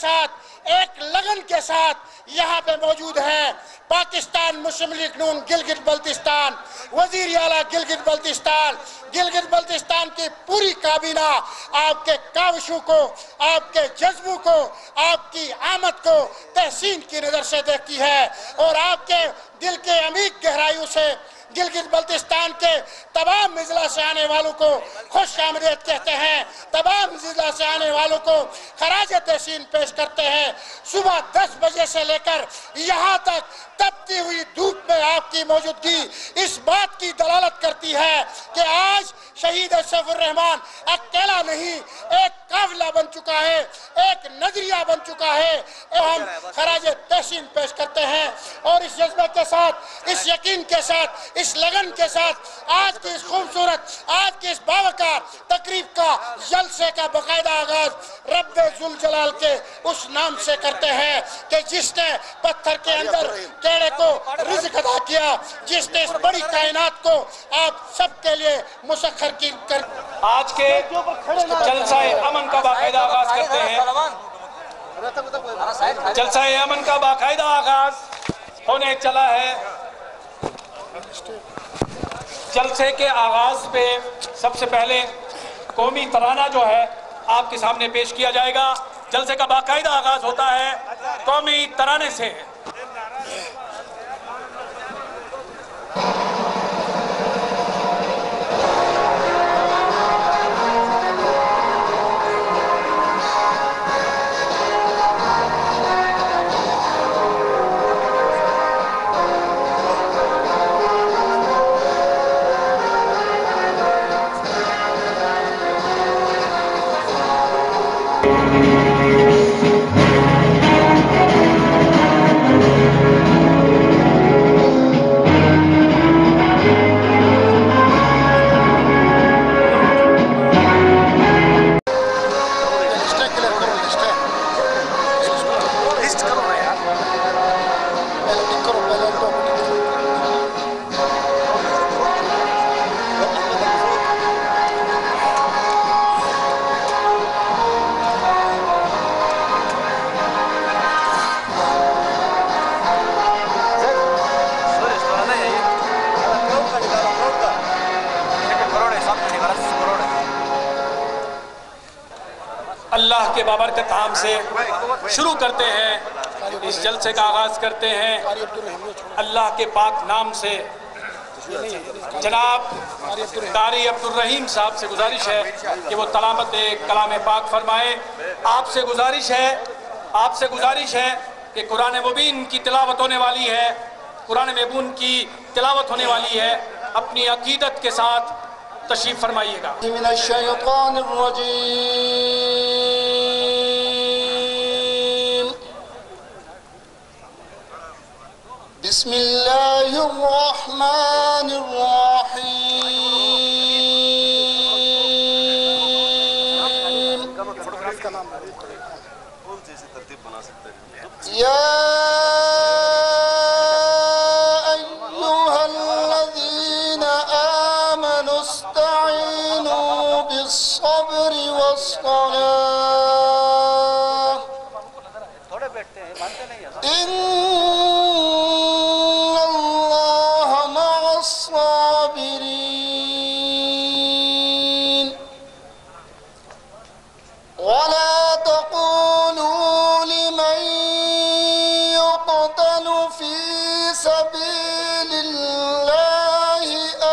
ساتھ ایک لگن کے ساتھ یہاں پہ موجود ہیں پاکستان مسلم لیگ نون گلگت بلتستان، وزیر اعلیٰ گلگت بلتستان کی پوری کابینہ آپ کے کاوشوں کو، آپ کے جذبوں کو، آپ کی آمد کو تحسین کی نظر سے دیکھتی ہے، اور آپ کے دل کے عمیق گہرائیوں سے گلگت بلتستان کے تمام اضلاع سے آنے والوں کو خوش آمدید کہتے ہیں، تمام اضلاع سے آنے والوں کو خراج تحسین پیش کرتے ہیں۔ صبح 10 بجے سے لے کر یہاں تک تپتی ہوئی دھوپ میں آپ کی موجودگی اس بات کی دلالت کرتی ہے کہ آج شہید سیف الرحمان اکیلا نہیں، ایک قافلہ بن چکا ہے، ایک نظریہ بن چکا ہے۔ ہم خراج تحسین پیش کرتے ہیں اور اس جذبے کے ساتھ، اس یقین کے ساتھ، اس لگن کے ساتھ آج کی اس خوبصورت، آج کی اس باوقار تقریب کا جلسے کا باقاعدہ آغاز رب ذوالجلال کے اس نام سے کرتے ہیں کہ جس نے پتھر کے اندر کیڑے کو رزق عطا کیا، جس نے اس بڑی کائنات کو آپ سب کے لیے مسخر کی کر آج کے جلسہ امن کا باقاعدہ آغاز کرتے ہیں۔ جلسہ امن کا باقاعدہ آغاز ہونے چلا ہے۔ جلسے کے آغاز پہ سب سے پہلے قومی ترانہ جو ہے آپ کے سامنے پیش کیا جائے گا۔ جلسے کا باقاعدہ آغاز ہوتا ہے قومی ترانے سے۔ اللہ کے بابرکت نام سے شروع کرتے ہیں، اس جلسے کا آغاز کرتے ہیں اللہ کے پاک نام سے۔ جناب قاری عبدالرحیم صاحب سے گزارش ہے کہ وہ تلاوت کلام پاک فرمائے۔ آپ سے گزارش ہے کہ قرآن مبین کی تلاوت ہونے والی ہے، قرآن مبین کی تلاوت ہونے والی ہے۔ اپنی عقیدت کے ساتھ تشریف فرمائیے گا۔ من الشیطان الرجیم، بسم اللہ الرحمن الرحیم، یا ایہا الذین آمنوا استعینوا بالصبر والصلاة ان اللہ مع الصابرین، ولا تقولوا لمن يقتل في سبيل الله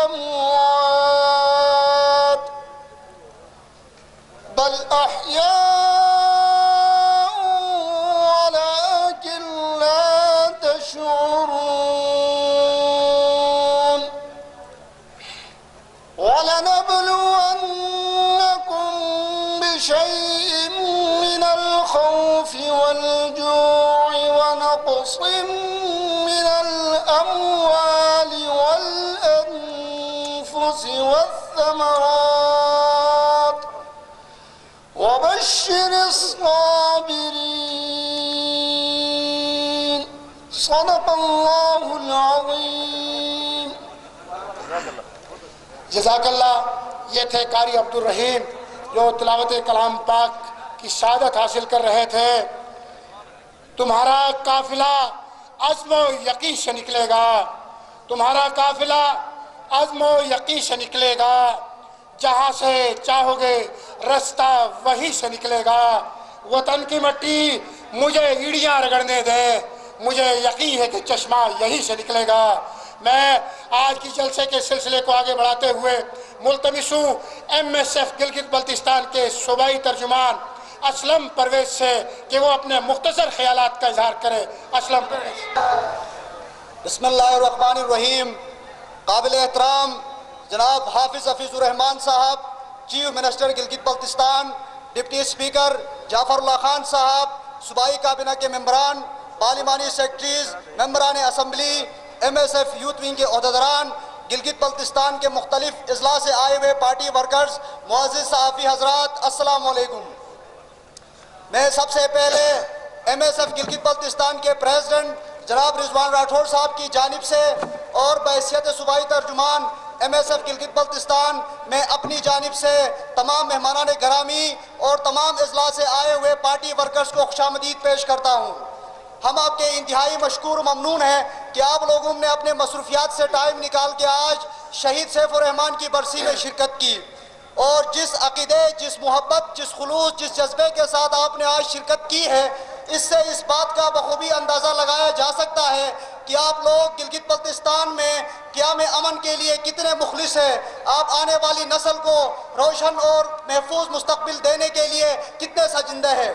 أموات بل أحياء ولكن لا تشعرون، ولنبلونكم بشيء من الخوف والجوع ونقص من الأموال والأنفس والثمرات وبشر الصابرين، صدق اللہ العظیم۔ جزاک اللہ۔ یہ تھے قاری عبدالرحیم جو تلاوت کلام پاک کی سعادت حاصل کر رہے تھے۔ तुम्हारा काफिला अज़्म व यकीन से निकलेगा, तुम्हारा काफिला अज़्म व यकीन से निकलेगा, जहाँ से चाहोगे रास्ता वहीं से निकलेगा। वतन की मिट्टी मुझे ईड़ियाँ रगड़ने दे, मुझे यकीन है कि चश्मा यहीं से निकलेगा। मैं आज की जलसे के सिलसिले को आगे बढ़ाते हुए मुल्तमिस हूँ MSF गिलगित बल्तिस्तान के सूबाई तर्जुमान असलम परवेज से कि वो अपने मुख्तसर ख्यालात का इजहार करे। असलम परवेज। बिस्मिल्लाहिर्रहमानिर्रहीम। काबिल एहतराम जनाब हाफिज़ हफीज़ुर रहमान साहब, chief minister Gilgit Baltistan, deputy speaker Zafrullah Khan साहब, सूबाई काबिना के मेंबरान, पार्लिमानी सेक्रेटरीज, मेंबरान असम्बली, MSF यूथ विंग के अहदेदारान, गिलगित बल्तिस्तान के मुख्तलिफ अजला से आए हुए पार्टी वर्कर्स, मुअज़्ज़िज़ सहाफ़ी हज़रात, अस्सलाम वालेकुम। मैं सबसे पहले MSF गिलगित बल्तिस्तान के प्रेसिडेंट जनाब रिजवान राठौर साहब की जानिब से और बहैसियत सूबाई तर्जुमान MSF गिलगित बल्तिस्तान मैं अपनी जानिब से तमाम मेहमानान गरामी और तमाम अजला से आए हुए पार्टी वर्कर्स को खुशामदीद पेश करता हूँ। हम आपके इंतहाई मशकूर ममनून हैं कि आप लोगों ने अपने मसरूफियात से टाइम निकाल के आज शहीद सैफुर रहमान की बरसी में शिरकत की, और जिस अक़ीदे, जिस मोहब्बत, जिस खुलूस, जिस जज्बे के साथ आपने आज शिरकत की है, इससे इस बात का बखूबी अंदाज़ा लगाया जा सकता है कि आप लोग गिलगित बल्तिस्तान में क़याम अमन के लिए कितने मुखलिस हैं। आप आने वाली नस्ल को रोशन और महफूज मुस्तक़बिल देने के लिए कितने सजिंदे हैं।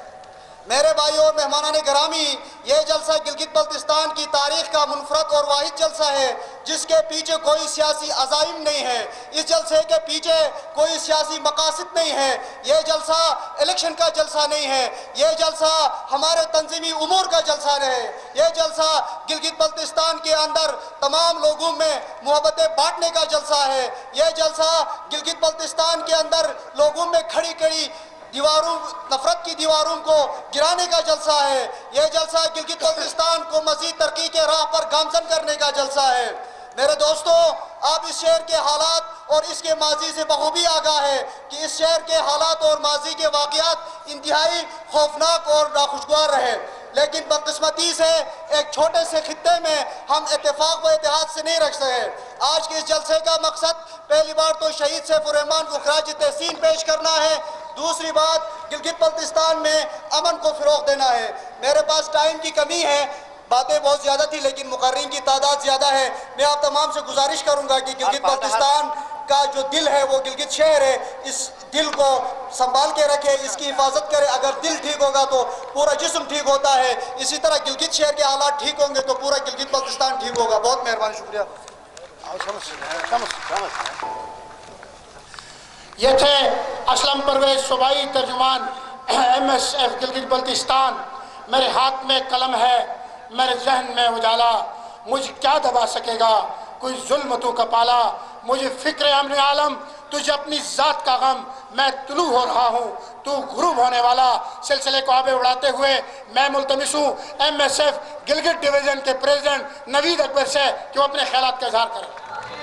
मेरे भाइयों और मेहमानान गरामी, ये जलसा गिलगित बल्तिस्तान की तारीख़ का मुनफरद और वाहिद जलसा है जिसके पीछे कोई सियासी अज़ाइम नहीं है। इस जलसे के पीछे कोई सियासी मकासद नहीं है। ये जलसा इलेक्शन का जलसा नहीं है, ये जलसा हमारे तंजीमी उमूर का जलसा है। ये जलसा गिलगित बल्तिस्तान के अंदर तमाम लोगों में मोहब्बतें बांटने का जलसा है। ये जलसा गिलगित बल्तिस्तान के अंदर लोगों में खड़ी खड़ी दीवारों, नफरत की दीवारों को गिराने का जलसा है। यह जलसा गिलगित बल्तिस्तान को मज़ीद तरक्की के राह पर गामज़न करने का जलसा है। मेरे दोस्तों, आप इस शहर के हालात और इसके माजी से बखूबी आगाह है कि इस शहर के हालात और माजी के वाक़यात इंतहाई खौफनाक और नाखुशगवार रहे, लेकिन बदकिस्मती से एक छोटे से खित्ते में हम इत्तेफाक व इत्तेहाद से नहीं रख सके। आज के इस जलसे का मकसद पहली बार तो शहीद सैफुर रहमान को खराज तहसीन पेश करना है, दूसरी बात गिलगित बल्तिस्तान में अमन को फ़रोग़ देना है। मेरे पास टाइम की कमी है, बातें बहुत ज़्यादा थी लेकिन मुकर्रीन की तादाद ज़्यादा है। मैं आप तमाम से गुजारिश करूँगा कि गिलगित बल्तिस्तान का जो दिल है वो गिलगित शहर है, इस दिल को संभाल के रखे, इसकी हिफाजत करे। अगर दिल ठीक होगा तो पूरा जिस्म ठीक होता है। इसी तरह गिलगित शहर के हालात ठीक होंगे तो पूरा गिलगित बल्तिस्तान ठीक होगा। बहुत मेहरबानी, शुक्रिया। ये थे असलम परवेज सूबाई तर्जुमान MSF गिलगित बल्तिस्तान। मेरे हाथ में कलम है, मेरे जहन में उजाला, मुझ क्या दबा सकेगा कोई जुल्म तू का पाला। मुझे फ़िक्र अमर आलम, तुझे अपनी ज़ात का गम, मैं तुलू हो रहा हूँ, तू गुरूब होने वाला। सिलसिले को आगे बढ़ाते हुए मैं मुल्तमिस हूँ MSF गिलगित डिवीज़न के प्रेसिडेंट नवीद अकबर से कि वो अपने ख्यालात का इजहार करें।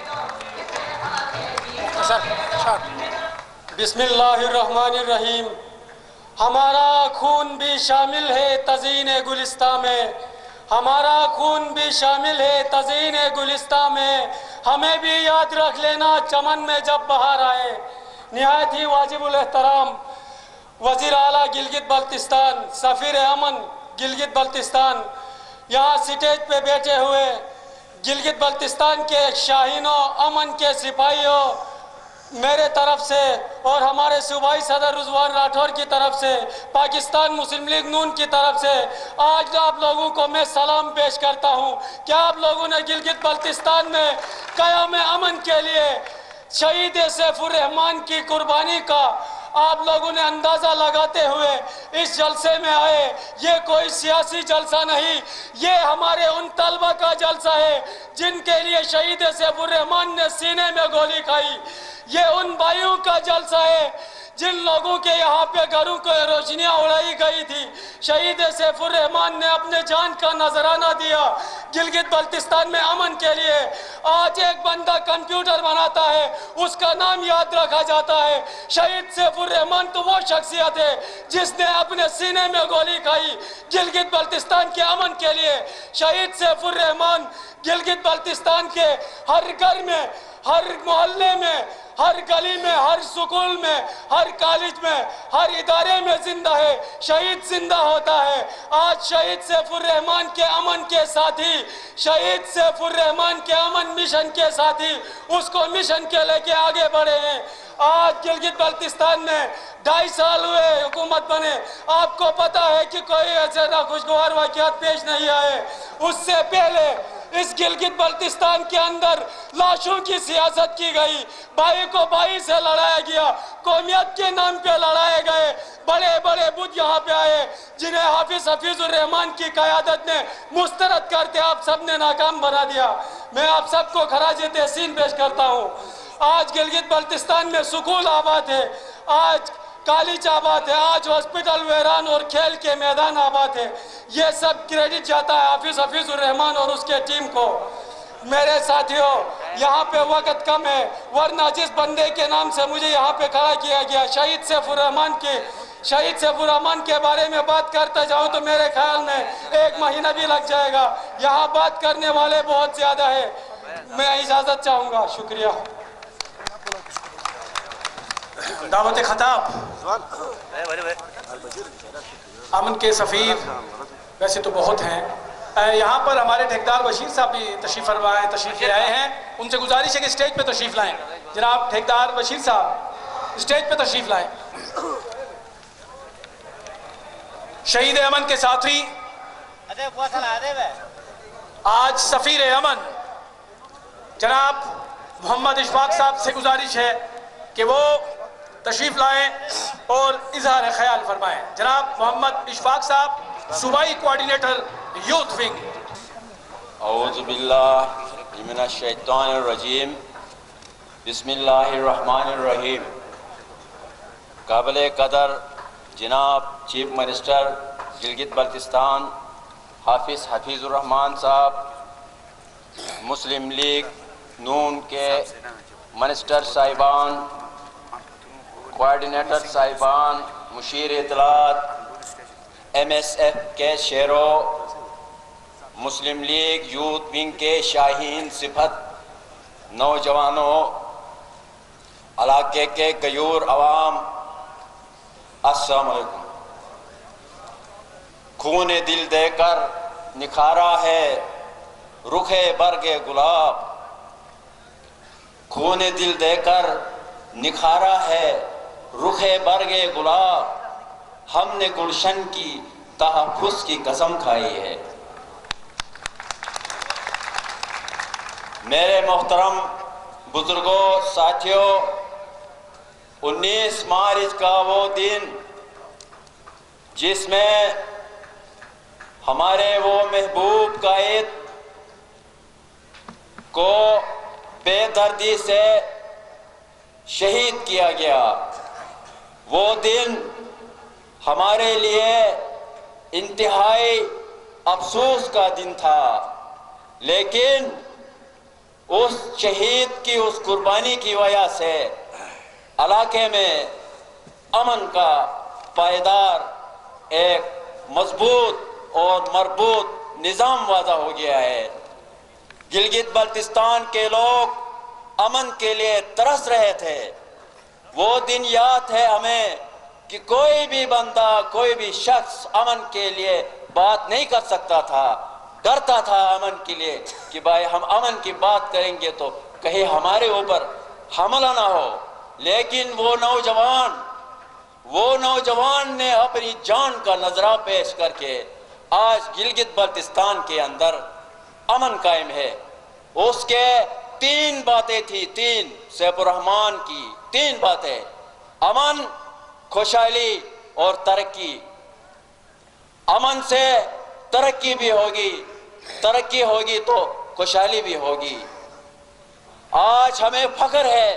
बिस्मिल्लाहिर्रहमानिर्रहीम। हमारा खून भी शामिल है तज़ीन गुलिस्तां में, हमारा खून भी शामिल है तज़ीन गुलिस्तां में। हमें भी याद रख लेना चमन में जब बहार आए। निहायत ही वाजिबुल एहतराम वज़ीर आला गिलगित बल्तिस्तान, सफ़ीर अमन गिलगित बल्तिस्तान, यहाँ स्टेज पे बैठे हुए गिलगित बल्तिस्तान के शाहीनों, अमन के सिपाहियों, मेरे तरफ से और हमारे सूबाई सदर रिजवान राठौर की तरफ से, पाकिस्तान मुस्लिम लीग नून की तरफ से आज आप लोगों को मैं सलाम पेश करता हूं। क्या आप लोगों ने गिलगित बल्तिस्तान में क़याम अमन के लिए शहीद सैफुर रहमान की कुर्बानी का आप लोगों ने अंदाज़ा लगाते हुए इस जलसे में आए। ये कोई सियासी जलसा नहीं, ये हमारे उन तलबा का जलसा है जिनके लिए शहीद सैफुर रहमान ने सीने में गोली खाई। ये उन भाइयों का जलसा है जिन लोगों के यहाँ पे घरों को रोशनियाँ उड़ाई गई थी। شہید سیف الرحمان نے اپنے جان کا نذرانہ دیا گلگت بلتستان میں امن کے لیے۔ آج ایک بندہ کمپیوٹر بناتا ہے، اس کا نام یاد رکھا جاتا ہے۔ شہید سیف الرحمان تو وہ شخصیت ہے جس نے اپنے سینے میں گولی کھائی گلگت بلتستان کے امن کے لیے۔ شہید سیف الرحمان گلگت بلتستان کے ہر گھر میں، ہر محلے میں، ہر گلی میں، ہر سکول میں، ہر کالج میں، ہر ادارے میں زندہ ہے۔ شہید زندہ ہوتا ہے۔ آج شہید سیف الرحمان کے امن کے ساتھی، شہید سیف الرحمان کے امن مشن کے ساتھی اس کو مشن کے لے کے آگے بڑھے ہیں۔ آج گلگت بلتستان میں 2.5 سال ہوئے حکومت بنے، آپ کو پتا ہے کہ کوئی ایسے ناخوشگوار واقعات پیش نہیں آئے۔ اس سے پہلے اس گلگت بلتستان کے اندر لاشوں کی سیاست کی گئی، بھائی کو بھائی سے لڑایا گیا، قومیت کے نام پہ لڑائے گئے۔ بڑے بڑے بدھ یہاں پہ آئے جنہیں حفیظ الرحمان کی قیادت نے مسترد کرتے آپ سب نے ناکام بنا دیا۔ میں آپ سب کو خراج تحسین پیش کرتا ہوں۔ آج گلگت بلتستان میں سکول آباد ہے، آج کالج آباد ہے، آج ہاسپٹل ویران اور کھیل کے میدان آباد ہے۔ یہ سب کریڈٹ جاتا ہے حفیظ الرحمان اور اس کے ٹیم کو۔ میرے ساتھیوں، یہاں پہ وقت کم ہے، ورنہ جس بندے کے نام سے مجھے یہاں پہ کھڑا کیا گیا شہید سیف الرحمان کے بارے میں بات کرتا جاؤں تو میرے خیال میں 1 مہینہ بھی لگ جائے گا۔ یہاں بات کرنے والے بہت زیادہ ہیں۔ میں اجازت چاہوں گا، شکریہ۔ دعوت خطاب امن کے سفیر ویسے تو بہت ہیں، یہاں پر ہمارے ٹھیکدار بشیر صاحب بھی تشریف لے آئے ہیں، ان سے گزارش ہے کہ اسٹیج پہ تشریف لائیں۔ جناب ٹھیکدار بشیر صاحب اسٹیج پہ تشریف لائیں۔ شہید امن کے ساتھی، آج سفیر امن جناب محمد اشفاق صاحب سے گزارش ہے کہ وہ تشریف لائیں اور اظہار خیال فرمائیں۔ جناب محمد اشفاق صاحب، صوبائی کوارڈینیٹر یوتھ ونگ۔ اعوذ باللہ من الشیطان الرجیم، بسم اللہ الرحمن الرحیم۔ قابل قدر جناب چیف منسٹر گلگت بلتستان حفیظ الرحمان صاحب، مسلم لیگ نون کے منسٹر صاحبان، کوارڈینیٹر صاحبان، مشیر اطلاعات، MSF کے شیرو، مسلم لیگ یوتھ ونگ کے شاہین صفت نوجوانوں، علاقے کے غیور عوام، السلام علیکم۔ خون دل دے کر نکھارا ہے رخ برگ گلاب، خون دل دے کر نکھارا ہے رخ برگ گلاب، ہم نے گلشن کی تحفظ کی قسم کھائی ہے۔ میرے محترم بزرگوں، ساتھیوں، 19 مارچ کا وہ دن جس میں ہمارے وہ محبوب قائد کو بے دردی سے شہید کیا گیا، وہ دن ہمارے لیے انتہائی افسوس کا دن تھا، لیکن اس شہید کی اس قربانی کی وجہ سے علاقے میں امن کا پائیدار ایک مضبوط اور مربوط نظام وضع ہو گیا ہے۔ گلگت بلتستان کے لوگ امن کے لیے ترس رہے تھے۔ وہ دن یاد ہے ہمیں کہ کوئی بھی بندہ، کوئی بھی شخص امن کے لیے بات نہیں کر سکتا تھا، ڈرتا تھا امن کے لیے کہ بھائی ہم امن کی بات کریں گے تو کہیں ہمارے اوپر حملہ نہ ہو۔ لیکن وہ نوجوان نے اپنی جان کا نذرہ پیش کر کے آج گلگت بلتستان کے اندر امن قائم ہے۔ اس کے 3 باتیں تھی، سیف الرحمان کی 3 باتیں: امن، خوشحالی اور ترقی۔ امن سے ترقی بھی ہوگی، ترقی ہوگی تو خوشحالی بھی ہوگی۔ آج ہمیں فخر ہے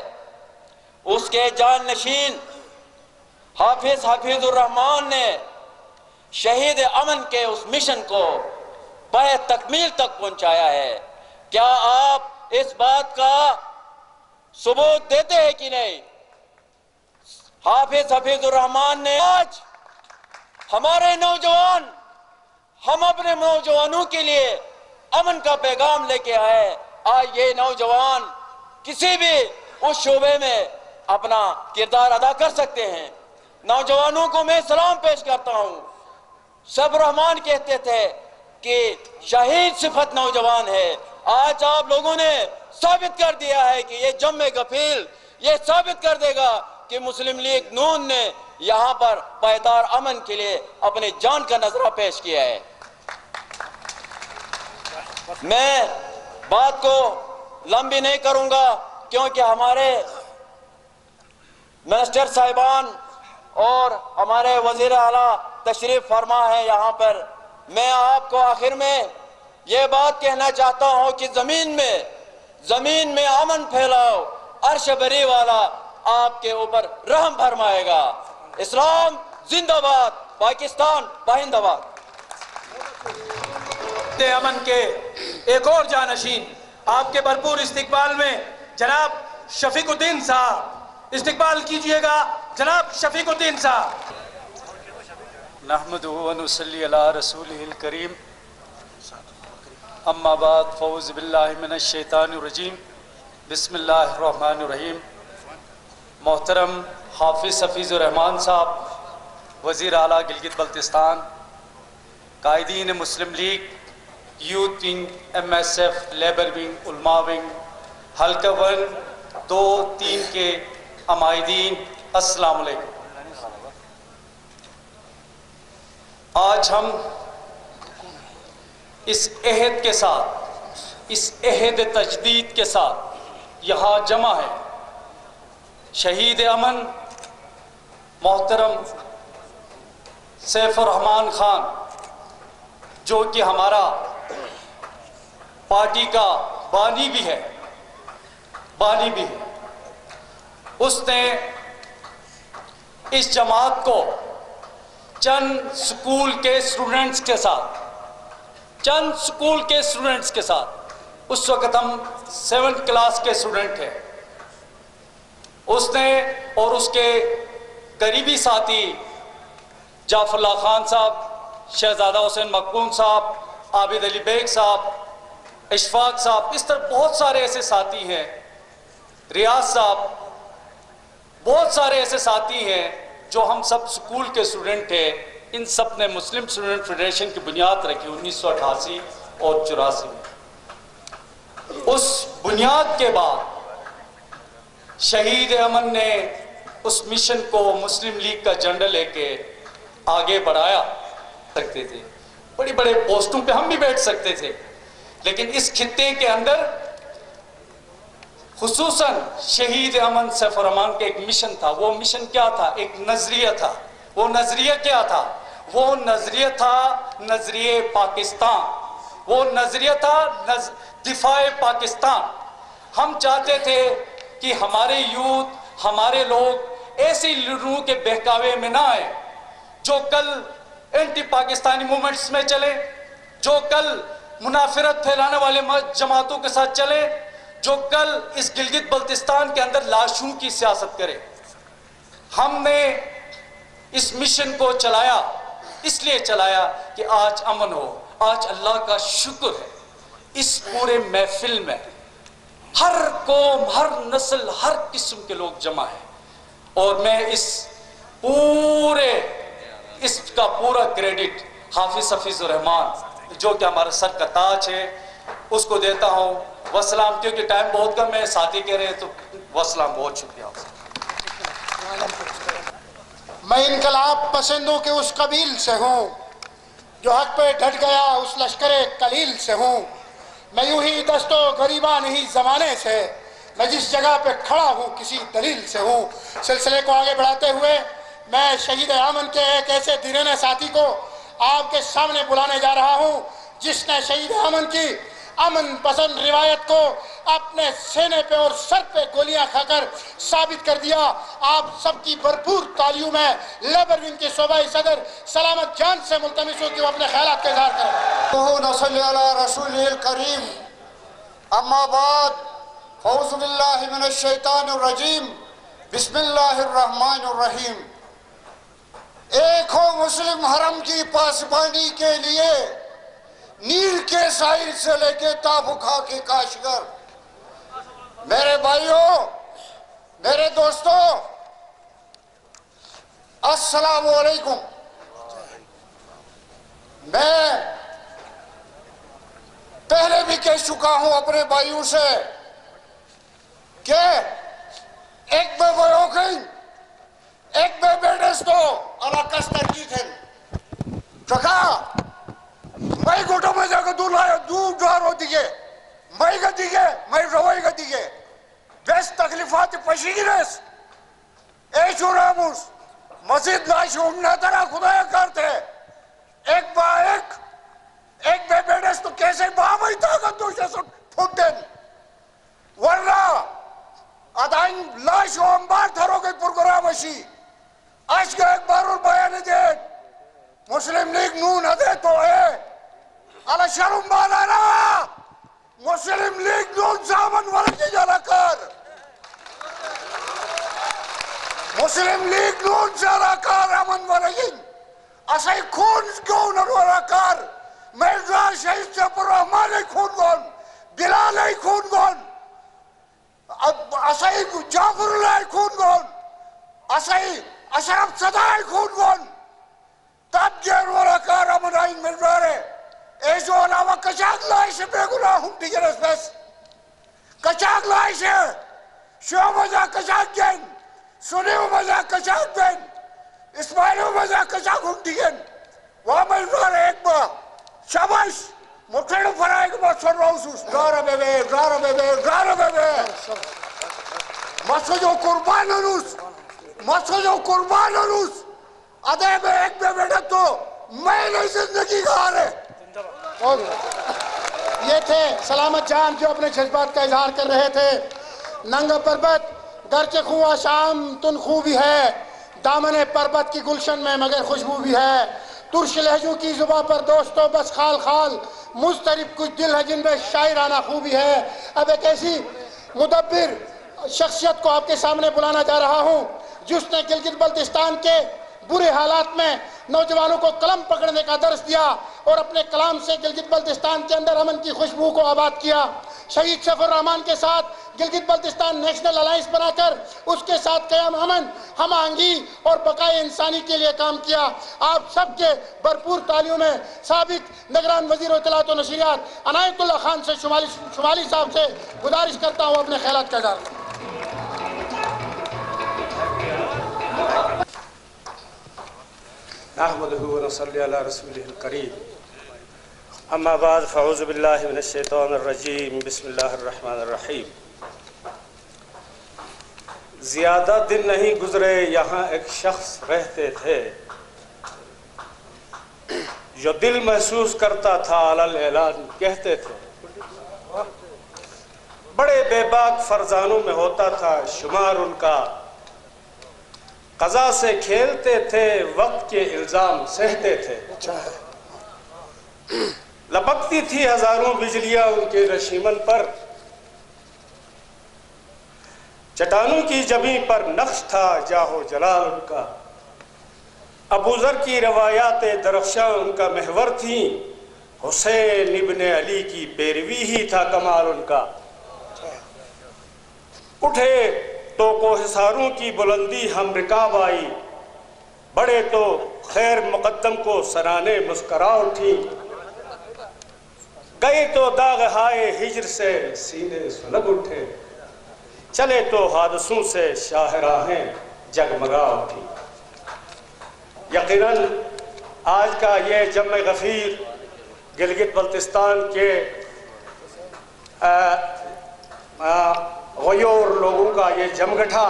اس کے جان نشین حفیظ الرحمان نے شہید امن کے اس مشن کو پائے تکمیل تک پہنچایا ہے۔ کیا آپ اس بات کا ثبوت دیتے ہیں کہ نہیں؟ حافظ حفیظ الرحمان نے آج ہمارے نوجوان، ہم اپنے نوجوانوں کے لیے امن کا پیغام لے کے آئے۔ آج یہ نوجوان کسی بھی اس شعبے میں اپنا کردار ادا کر سکتے ہیں۔ نوجوانوں کو میں سلام پیش کرتا ہوں۔ سب رحمان کہتے تھے کہ شہید صفت نوجوان ہے۔ آج آپ لوگوں نے ثابت کر دیا ہے کہ یہ جم غفیل یہ ثابت کر دے گا کہ مسلم لیگ نون نے یہاں پر پائیدار امن کے لیے اپنی جان کا نذرہ پیش کیا ہے۔ میں بات کو لمبی نہیں کروں گا کیونکہ ہمارے منسٹر صاحبان اور ہمارے وزیر اعلیٰ تشریف فرما ہے یہاں پر۔ میں آپ کو آخر میں یہ بات کہنا چاہتا ہوں کہ زمین میں امن پھیلاؤ، عرش بری والا آپ کے اوپر رحم فرمائے گا۔ اسلام زندہ باد، پاکستان پائندہ باد۔ امن کے ایک اور جانشین آپ کے بھرپور استقبال میں جناب شفیق الدین صاحب، استقبال کیجئے گا جناب شفیق الدین صاحب۔ نحمدہ و نصلی علی رسولہ الکریم، اما بعد فاعوذ باللہ من الشیطان الرجیم، بسم اللہ الرحمن الرحیم۔ محترم حافظ حفیظ الرحمان صاحب، وزیر اعلیٰ گلگت بلتستان، قائدین Muslim league, youth wing, M S F, labour wing, علماء ونگ، حلقہ 1، 2، 3 کے عمائدین، السلام علیکم۔ آج ہم اس عہد کے ساتھ، اس عہد تجدید کے ساتھ یہاں جمع ہے۔ شہید امن محترم سیف الرحمان خان، جو کہ ہمارا پارٹی کا بانی بھی ہے، اس نے اس جماعت کو چند سکول کے اسٹوڈنٹس کے ساتھ، اس وقت ہم 7th کلاس کے اسٹوڈنٹ تھے، اس نے اور اس کے قریبی ساتھی جعفر اللہ خان صاحب، شہزادہ حسین مقبول صاحب، عابد علی بیگ صاحب، اشفاق صاحب، اس طرح بہت سارے ایسے ساتھی ہیں، ریاض صاحب، بہت سارے ایسے ساتھی ہیں جو ہم سب سکول کے اسٹوڈنٹ تھے۔ ان سب نے مسلم اسٹوڈنٹ فیڈریشن کی بنیاد رکھی 1988 اور 84 میں۔ اس بنیاد کے بعد شہید امن نے اس مشن کو مسلم لیگ کا جھنڈا لے کے آگے بڑھایا سکتے تھے، بڑی بڑے پوسٹوں پہ ہم بھی بیٹھ سکتے تھے، لیکن اس خطے کے اندر خصوصاً شہید امن سیف الرحمان کا ایک مشن تھا۔ وہ مشن کیا تھا؟ ایک نظریہ تھا۔ وہ نظریہ کیا تھا؟ وہ نظریہ تھا نظریہ پاکستان، وہ نظریہ تھا دفاع پاکستان۔ ہم چاہتے تھے کہ ہمارے یوتھ، ہمارے لوگ ایسے لوگوں کے بہکاوے میں نہ آئے جو کل اینٹی پاکستانی موومنٹس میں چلے، جو کل منافرت پھیلانے والے جماعتوں کے ساتھ چلے، جو کل اس گلگت بلتستان کے اندر لاشوں کی سیاست کرے۔ ہم نے اس مشن کو چلایا، اس لیے چلایا کہ آج امن ہو۔ آج اللہ کا شکر ہے اس پورے محفل میں ہر قوم، ہر نسل، ہر قسم کے لوگ جمع ہیں، اور میں اس کا پورا کریڈٹ حافظ حفیظ الرحمان جو کہ ہمارا سر کا تاج ہے اس کو دیتا ہوں۔ والسلام، کیونکہ ٹائم بہت کم ہے، ساتھی کہہ رہے ہیں تو والسلام، بہت شکریہ آپ سے۔ میں انقلاب پسندوں کے اس قبیل سے ہوں جو حق پہ ڈٹ گیا، اس لشکر قلیل سے ہوں۔ میں یوں ہی دست و غریبان ہی زمانے سے، میں جس جگہ پہ کھڑا ہوں کسی دلیل سے ہوں۔ سلسلے کو آگے بڑھاتے ہوئے میں شہید امن کے ایک ایسے دیرینہ ساتھی کو آپ کے سامنے بلانے جا رہا ہوں جس نے شہید امن کی امن پسند روایت کو اپنے سینے پہ اور سر پہ گولیاں کھا کر ثابت کر دیا۔ آپ سب کی بھرپور تالیوں میں لیبر ونگ کے صوبائی صدر سلامت جان سے ملتمس ہوں کہ وہ اپنے خیالات کا اظہار کریں۔ اللہم صلی علی رسول الکریم، اما بعد، اعوذ باللہ من الشیطان الرجیم، بسم اللہ الرحمن الرحیم۔ ایک ہو مسلم حرم کی پاسبانی کے لیے، نیل کے ساحل سے لے کے تابوکھا کے کاشگر۔ میرے بھائیوں، میرے دوستوں، السلام علیکم۔ میں پہلے بھی کہہ چکا ہوں اپنے بھائیوں سے کہ ایک بے بیوکن ایک بے بیڈس تو علاقس ترکی تھے چکا میں گوٹو میں جا کے دور جوارو دیگے میں گا دیگے میں روائی گا دیگے بیس تکلیفات پشیگرس اے شوراموس مزید ناشی امنا ترہ خدای کرتے ایک با ایک بے بیڈس تو کیسے بابای طاقت دوشے سن پھوٹن ورنہ ادائن لاش و انبار تھرو گئی پرگرام اشی آج کا ایک بار اور بیان دیں مسلم لیگ نون ادھے تو ہے علا شرم بالانا مسلم لیگ نون سامن ورکی جانا کر مسلم لیگ نون سارا کار امن ورکی اسائی خون کیوں نرورا کار مرزا شہید شفر رحمان خون گون بلال خون گون اسائی جعفر اللہ خون گون اسائی اشرف صدای خون گون تب گیر ورا کار امن آئین مرزا رہے اے جو علاوہ کچاک لائش بے گناہ ہم دیگر اس بس کچاک لائش ہے شو مزا کچاک گین سنیو مزا کچاک بین اسماعیلیو مزا کچاک ہم دیگر وہاں مرزا رہے ایک با شاباش مٹھڑ فرائے کے بعد سن روسوس گارہ بے بے گارہ بے بے گارہ بے بے مسجو قربان انوس مسجو قربان انوس ادھے میں ایک بے بیٹا تو میں نہیں زندگی گا رہے یہ تھے سلامت جان جو اپنے جذبات کا اظہار کر رہے تھے۔ ننگا پربت گرچہ خواہ شام تن خو بھی ہے، دامن پربت کی گلشن میں مگر خوشبو بھی ہے، ترش لہجوں کی زباں پر دوستوں بس خال خال مضطرب کچھ دل ہے جن میں شاعرانہ خوبی ہے۔ اب ایک ایسی مدبر شخصیت کو آپ کے سامنے بلانا جا رہا ہوں جس نے گلگت بلتستان کے برے حالات میں نوجوانوں کو قلم پکڑنے کا درس دیا اور اپنے کلام سے گلگت بلتستان کے اندر امن کی خوشبو کو آباد کیا۔ شہید شفر رحمان کے ساتھ گلگت بلتستان نیشنل الائنس بنا کر اس کے ساتھ قیام امن، ہم آہنگی اور بقائے انسانی کے لیے کام کیا۔ آپ سب کے بھرپور تالیوں میں سابق نگران وزیر اطلاعات و نشریات عنایت اللہ خان سے شمالی صاحب سے گزارش کرتا ہوں اپنے خیالات کا اظہار کریں۔ نحمده ونصلي على رسوله الكريم اما بعد فاعوذ بالله من الشیطان الرجیم بسم اللہ الرحمن الرحیم۔ زیادہ دن نہیں گزرے یہاں ایک شخص رہتے تھے جو دل محسوس کرتا تھا علل اعلان کہتے تھے، بڑے بے باک فرزانوں میں ہوتا تھا شمار ان کا، قضا سے کھیلتے تھے وقت کے الزام سہتے تھے، لپکتی تھی ہزاروں بجلیاں ان کے رشیمن پر، چٹانوں کی جبیں پر نقش تھا جاہ و جلال ان کا، ابو ذر کی روایات درخشاں ان کا محور تھیں، حسین ابن علی کی پیروی ہی تھا کمال ان کا، اٹھے تو کوہساروں کی بلندی ہم رکاب آئی، بڑے تو خیر مقدم کو سرانے مسکرا اٹھی، گئے تو داغ ہائے ہجر سے سینے سلگ اٹھے، چلے تو حادثوں سے شاہراہیں جگمگا اٹھی۔ یقیناً آج کا یہ جمع غفیر گلگت بلتستان کے غیور لوگوں کا یہ جمگٹھا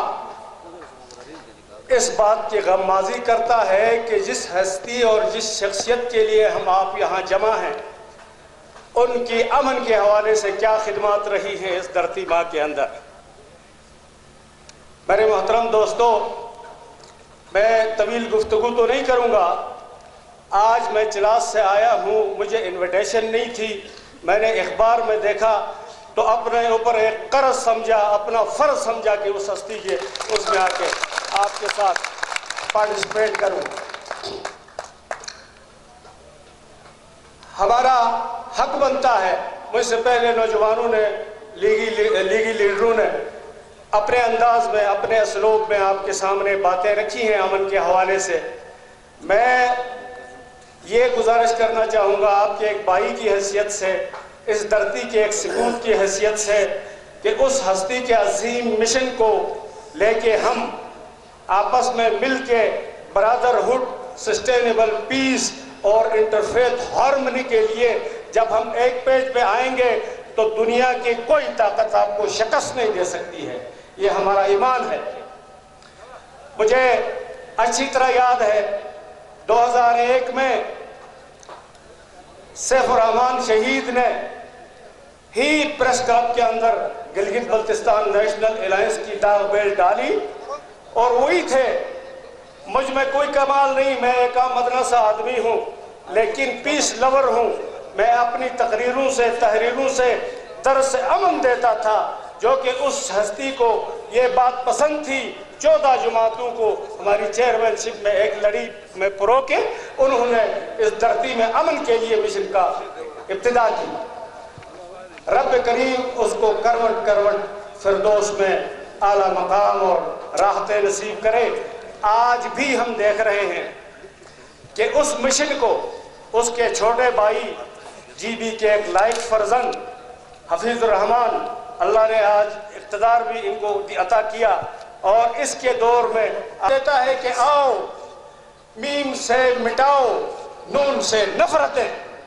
اس بات کی غمازی کرتا ہے کہ جس ہستی اور جس شخصیت کے لیے ہم آپ یہاں جمع ہیں ان کی امن کے حوالے سے کیا خدمات رہی ہیں اس دھرتی ماں کے اندر۔ میرے محترم دوستو، میں طویل گفتگو تو نہیں کروں گا۔ آج میں چلاس سے آیا ہوں، مجھے انویٹیشن نہیں تھی، میں نے اخبار میں دیکھا تو اپنے اوپر ایک قرض سمجھا، اپنا فرض سمجھا کہ اس ہستی کے اس میں آ کے آپ کے ساتھ پارٹیسپیٹ کروں۔ ہمارا حق بنتا ہے، مجھ سے پہلے نوجوانوں نے، لیگی لیڈروں نے اپنے انداز میں، اپنے اسلوب میں آپ کے سامنے باتیں رکھی ہیں امن کے حوالے سے۔ میں یہ گزارش کرنا چاہوں گا آپ کے ایک بھائی کی حیثیت سے، اس دھرتی کے ایک سپوت کی حیثیت سے، کہ اس ہستی کے عظیم مشن کو لے کے ہم آپس میں مل کے برادرہڈ، سسٹینیبل پیس اور انٹرفیتھ ہارمنی کے لیے جب ہم ایک پیج پہ آئیں گے تو دنیا کی کوئی طاقت آپ کو شکست نہیں دے سکتی ہے، یہ ہمارا ایمان ہے۔ مجھے اچھی طرح یاد ہے 2001 میں سیف الرحمان شہید نے ہی پریس کلب کے اندر گلگت بلتستان نیشنل الائنس کی داغ بیل ڈالی، اور وہی تھے۔ مجھ میں کوئی کمال نہیں، میں ایک عام مدرسہ آدمی ہوں، لیکن پیس لور ہوں۔ میں اپنی تقریروں سے، تحریروں سے درس امن دیتا تھا، جو کہ اس ہستی کو یہ بات پسند تھی۔ 14 جماعتوں کو ہماری چیئرمین شپ میں ایک لڑی میں پرو کے انہوں نے اس دھرتی میں امن کے لیے مشن کا ابتدا کی۔ رب کریم اس کو کروٹ کروٹ فردوس میں اعلیٰ مقام اور راحتیں نصیب کرے۔ آج بھی ہم دیکھ رہے ہیں کہ اس مشن کو اس کے چھوٹے بھائی جی بی کے ایک لائق فرزند حفیظ الرحمان، اللہ نے آج اقتدار بھی ان کو عطا کیا، اور اس کے دور میں کہتا ہے کہ آؤ میم سے مٹاؤ نون سے نفرتیں،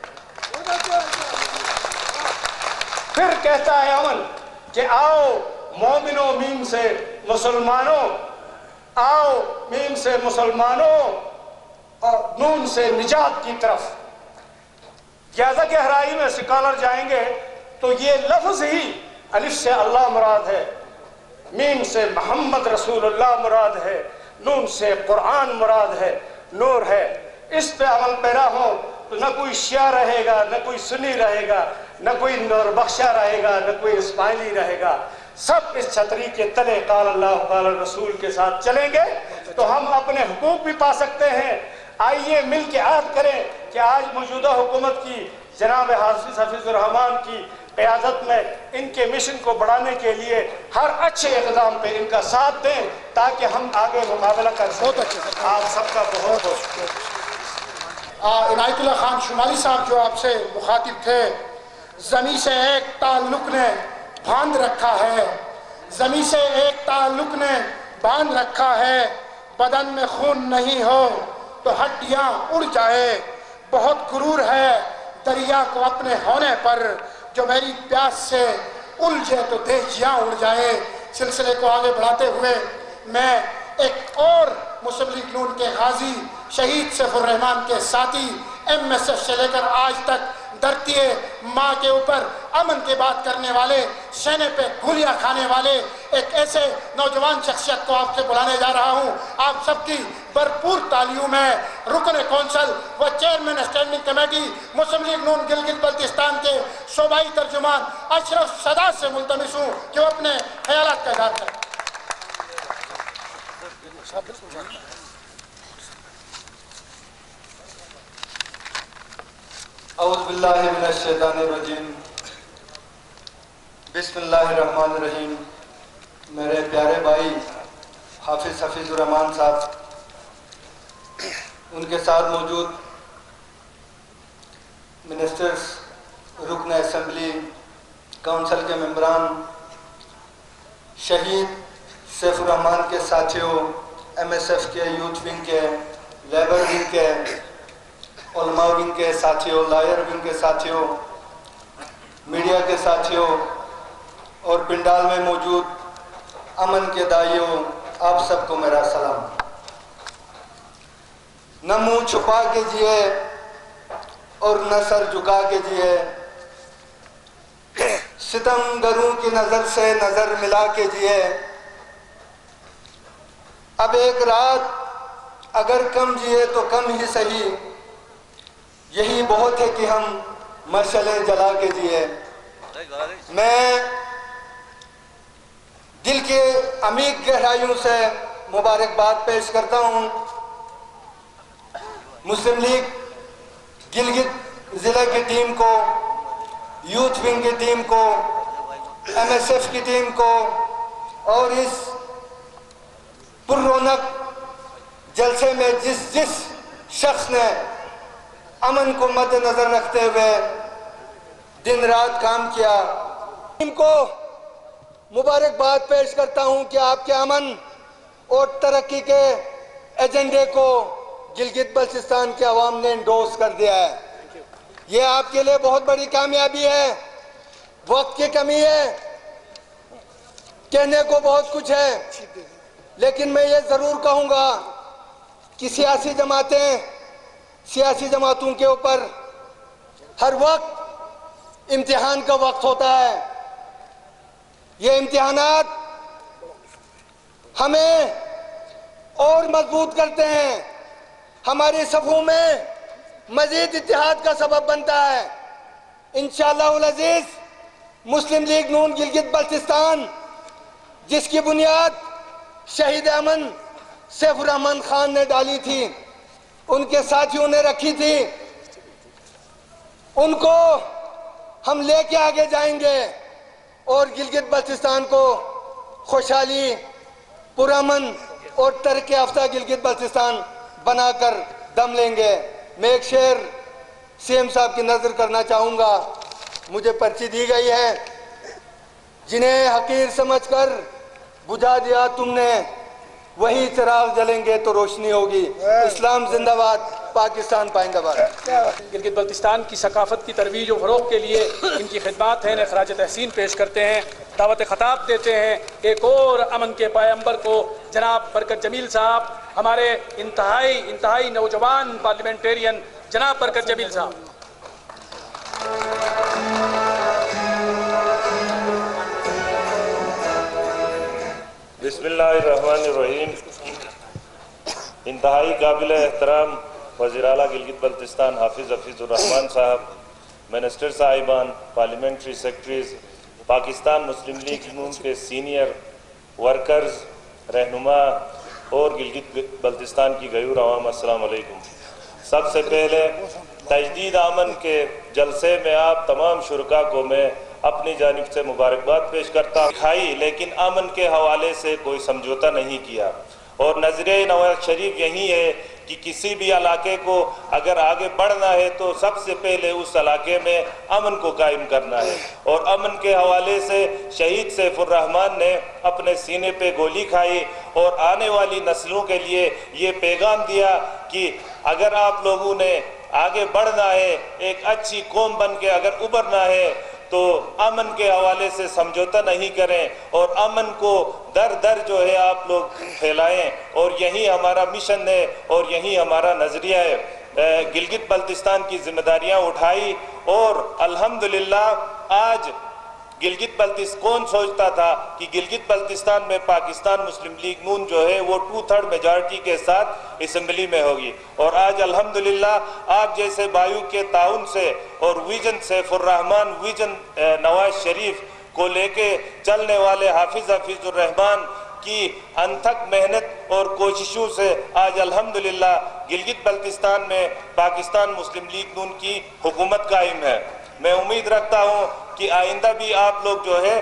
پھر کہتا ہے امن کہ آؤ مومنوں میم سے مسلمانوں، آؤ میم سے مسلمانوں اور نون سے نجات کی طرف۔ زیادہ گہرائی میں سکالر جائیں گے تو یہ لفظ ہی الف سے اللہ مراد ہے، میم سے محمد رسول اللہ مراد ہے، نون سے قرآن مراد ہے، نور ہے۔ اس پہ عمل پیرا ہو تو نہ کوئی شیعہ رہے گا، نہ کوئی سنی رہے گا، نہ کوئی نور بخشہ رہے گا، نہ کوئی اسماعیلی رہے گا۔ سب اس چھتری کے تلے قال اللہ قال رسول کے ساتھ چلیں گے تو ہم اپنے حقوق بھی پا سکتے ہیں۔ آئیے مل کے عہد کریں کہ آج موجودہ حکومت کی جناب حفیظ الرحمان کی قیادت میں ان کے مشن کو بڑھانے کے لیے ہر اچھے اقدام پہ ان کا ساتھ دیں تاکہ ہم آگے مقابلہ کر سکیں۔ آپ سب کا بہت بہت عنایت اللہ خان شمالی صاحب جو آپ سے مخاطب تھے، زمیں سے ایک تعلق نے باندھ رکھا ہے، زمیں سے ایک تعلق نے باندھ رکھا ہے، بدن میں خون نہیں ہو تو ہڈیاں اڑ جائے، بہت غرور ہے دریا کو اپنے ہونے پر، جو میری پیاس سے الجھے تو دیجیاں اڑ جائے۔ سلسلے کو آگے بڑھاتے ہوئے میں ایک اور مسلم لیگ نون کے غازی شہید سیف الرحمان کے ساتھی ایم ایس ایف سے لے کر آج تک دھرتی ماں کے اوپر امن کی بات کرنے والے، سینے پہ گولیاں کھانے والے ایک ایسے نوجوان شخصیت کو آپ سے بلانے جا رہا ہوں۔ آپ سب کی بھرپور تالیوں میں رکن کونسل و chairman standing committee Muslim league نون گلگت بلتستان کے صوبائی ترجمان اشرف سادات سے ملتمس ہوں کہ وہ اپنے خیالات کا اظہار کریں۔ اعوذ باللہ من الشیطان الرجیم، بسم اللہ الرحمن الرحیم۔ میرے پیارے بھائی حفیظ الرحمان صاحب، ان کے ساتھ موجود منسٹرز، رکن اسمبلی، کونسل کے ممبران، شہید سیف الرحمان کے ساتھیوں، ایم ایس ایف کے یوتھ ونگ کے، لیبر ونگ کے، علماء ونگ کے ساتھیوں، لائر ونگ کے ساتھیوں، میڈیا کے ساتھیوں اور پنڈال میں موجود امن کے دائیوں، آپ سب کو میرا سلام۔ نہ منہ چھپا کے جیے اور نہ سر جھکا کے جیے، ستمگروں کی نظر سے نظر ملا کے جیے، اب ایک رات اگر کم جیے تو کم ہی سہی، یہی بہت ہے کہ ہم مشعلیں جلا کے جیے۔ میں دل کے عمیق گہرائیوں سے مبارکباد پیش کرتا ہوں مسلم لیگ گلگت ضلع کی ٹیم کو، یوتھ ونگ کی ٹیم کو، ایم ایس ایف کی ٹیم کو، اور اس پر رونق جلسے میں جس شخص نے امن کو مد نظر رکھتے ہوئے دن رات کام کیا، ٹیم کو مبارکباد پیش کرتا ہوں کہ آپ کے امن اور ترقی کے ایجنڈے کو گلگت بلتستان کے عوام نے انڈورس کر دیا ہے۔ یہ آپ کے لیے بہت بڑی کامیابی ہے۔ وقت کی کمی ہے، کہنے کو بہت کچھ ہے، لیکن میں یہ ضرور کہوں گا کہ سیاسی جماعتوں کے اوپر ہر وقت امتحان کا وقت ہوتا ہے۔ یہ امتحانات ہمیں اور مضبوط کرتے ہیں، ہماری صفوں میں مزید اتحاد کا سبب بنتا ہے۔ انشاءاللہ العزیز مسلم لیگ نون گلگت بلتستان، جس کی بنیاد شہید امن سیف الرحمن خان نے ڈالی تھی، ان کے ساتھیوں نے رکھی تھی، ان کو ہم لے کے آگے جائیں گے اور گلگت بلتستان کو خوشحالی، پرامن اور ترقی یافتہ گلگت بلتستان بنا کر دم لیں گے۔ میں ایک شعر سی ایم صاحب کی نظر کرنا چاہوں گا، مجھے پرچی دی گئی ہے۔ جنہیں حقیر سمجھ کر بجھا دیا تم نے، وہی چراغ جلیں گے تو روشنی ہوگی۔ اسلام زندہ باد، پاکستان پائندہ باد۔ گلگت بلتستان کی ثقافت کی ترویج و فروغ کے لیے ان کی خدمات ہیں، انہیں خراج تحسین پیش کرتے ہیں، دعوت خطاب دیتے ہیں ایک اور امن کے پیغمبر کو، جناب برکت جمیل صاحب، ہمارے انتہائی نوجوان پارلیمنٹیرین جناب برکت جمیل صاحب۔ بسم اللہ الرحمن الرحیم۔ انتہائی قابل احترام وزیر اعلیٰ گلگت بلتستان حافظ الرحمان صاحب، منسٹر صاحبان، parliamentary secretaries, Pakistan Muslim league نون کے سینئر ورکرز، رہنما اور گلگت بلتستان کی غیور عوام، السلام علیکم۔ سب سے پہلے تجدید امن کے جلسے میں آپ تمام شرکاء کو میں اپنی جانب سے مبارکباد پیش کرتا ہوں، لیکن امن کے حوالے سے کوئی سمجھوتا نہیں کیا، اور نظریہ نواز شریف یہی ہے کہ کسی بھی علاقے کو اگر آگے بڑھنا ہے تو سب سے پہلے اس علاقے میں امن کو قائم کرنا ہے، اور امن کے حوالے سے شہید سیف الرحمان نے اپنے سینے پہ گولی کھائی اور آنے والی نسلوں کے لیے یہ پیغام دیا کہ اگر آپ لوگوں نے آگے بڑھنا ہے، ایک اچھی قوم بن کے اگر ابھرنا ہے تو امن کے حوالے سے سمجھوتا نہیں کریں، اور امن کو در در جو ہے آپ لوگ پھیلائیں، اور یہی ہمارا مشن ہے اور یہی ہمارا نظریہ ہے۔ گلگت بلتستان کی ذمہ داریاں اٹھائی، اور الحمدللہ آج گلگت بلتستان، کون سوچتا تھا کہ گلگت بلتستان میں پاکستان مسلم لیگ نون جو ہے وہ 2/3 میجارٹی کے ساتھ اسمبلی میں ہوگی، اور آج الحمدللہ آپ جیسے بھائیوں کے تعاون سے اور ویژن سیف الرحمان، ویژن نواز شریف کو لے کے چلنے والے حافظ الرحمان کی انتھک محنت اور کوششوں سے آج الحمدللہ گلگت بلتستان میں پاکستان مسلم لیگ نون کی حکومت قائم ہے۔ میں امید رکھتا ہوں کہ آئندہ بھی آپ لوگ جو ہے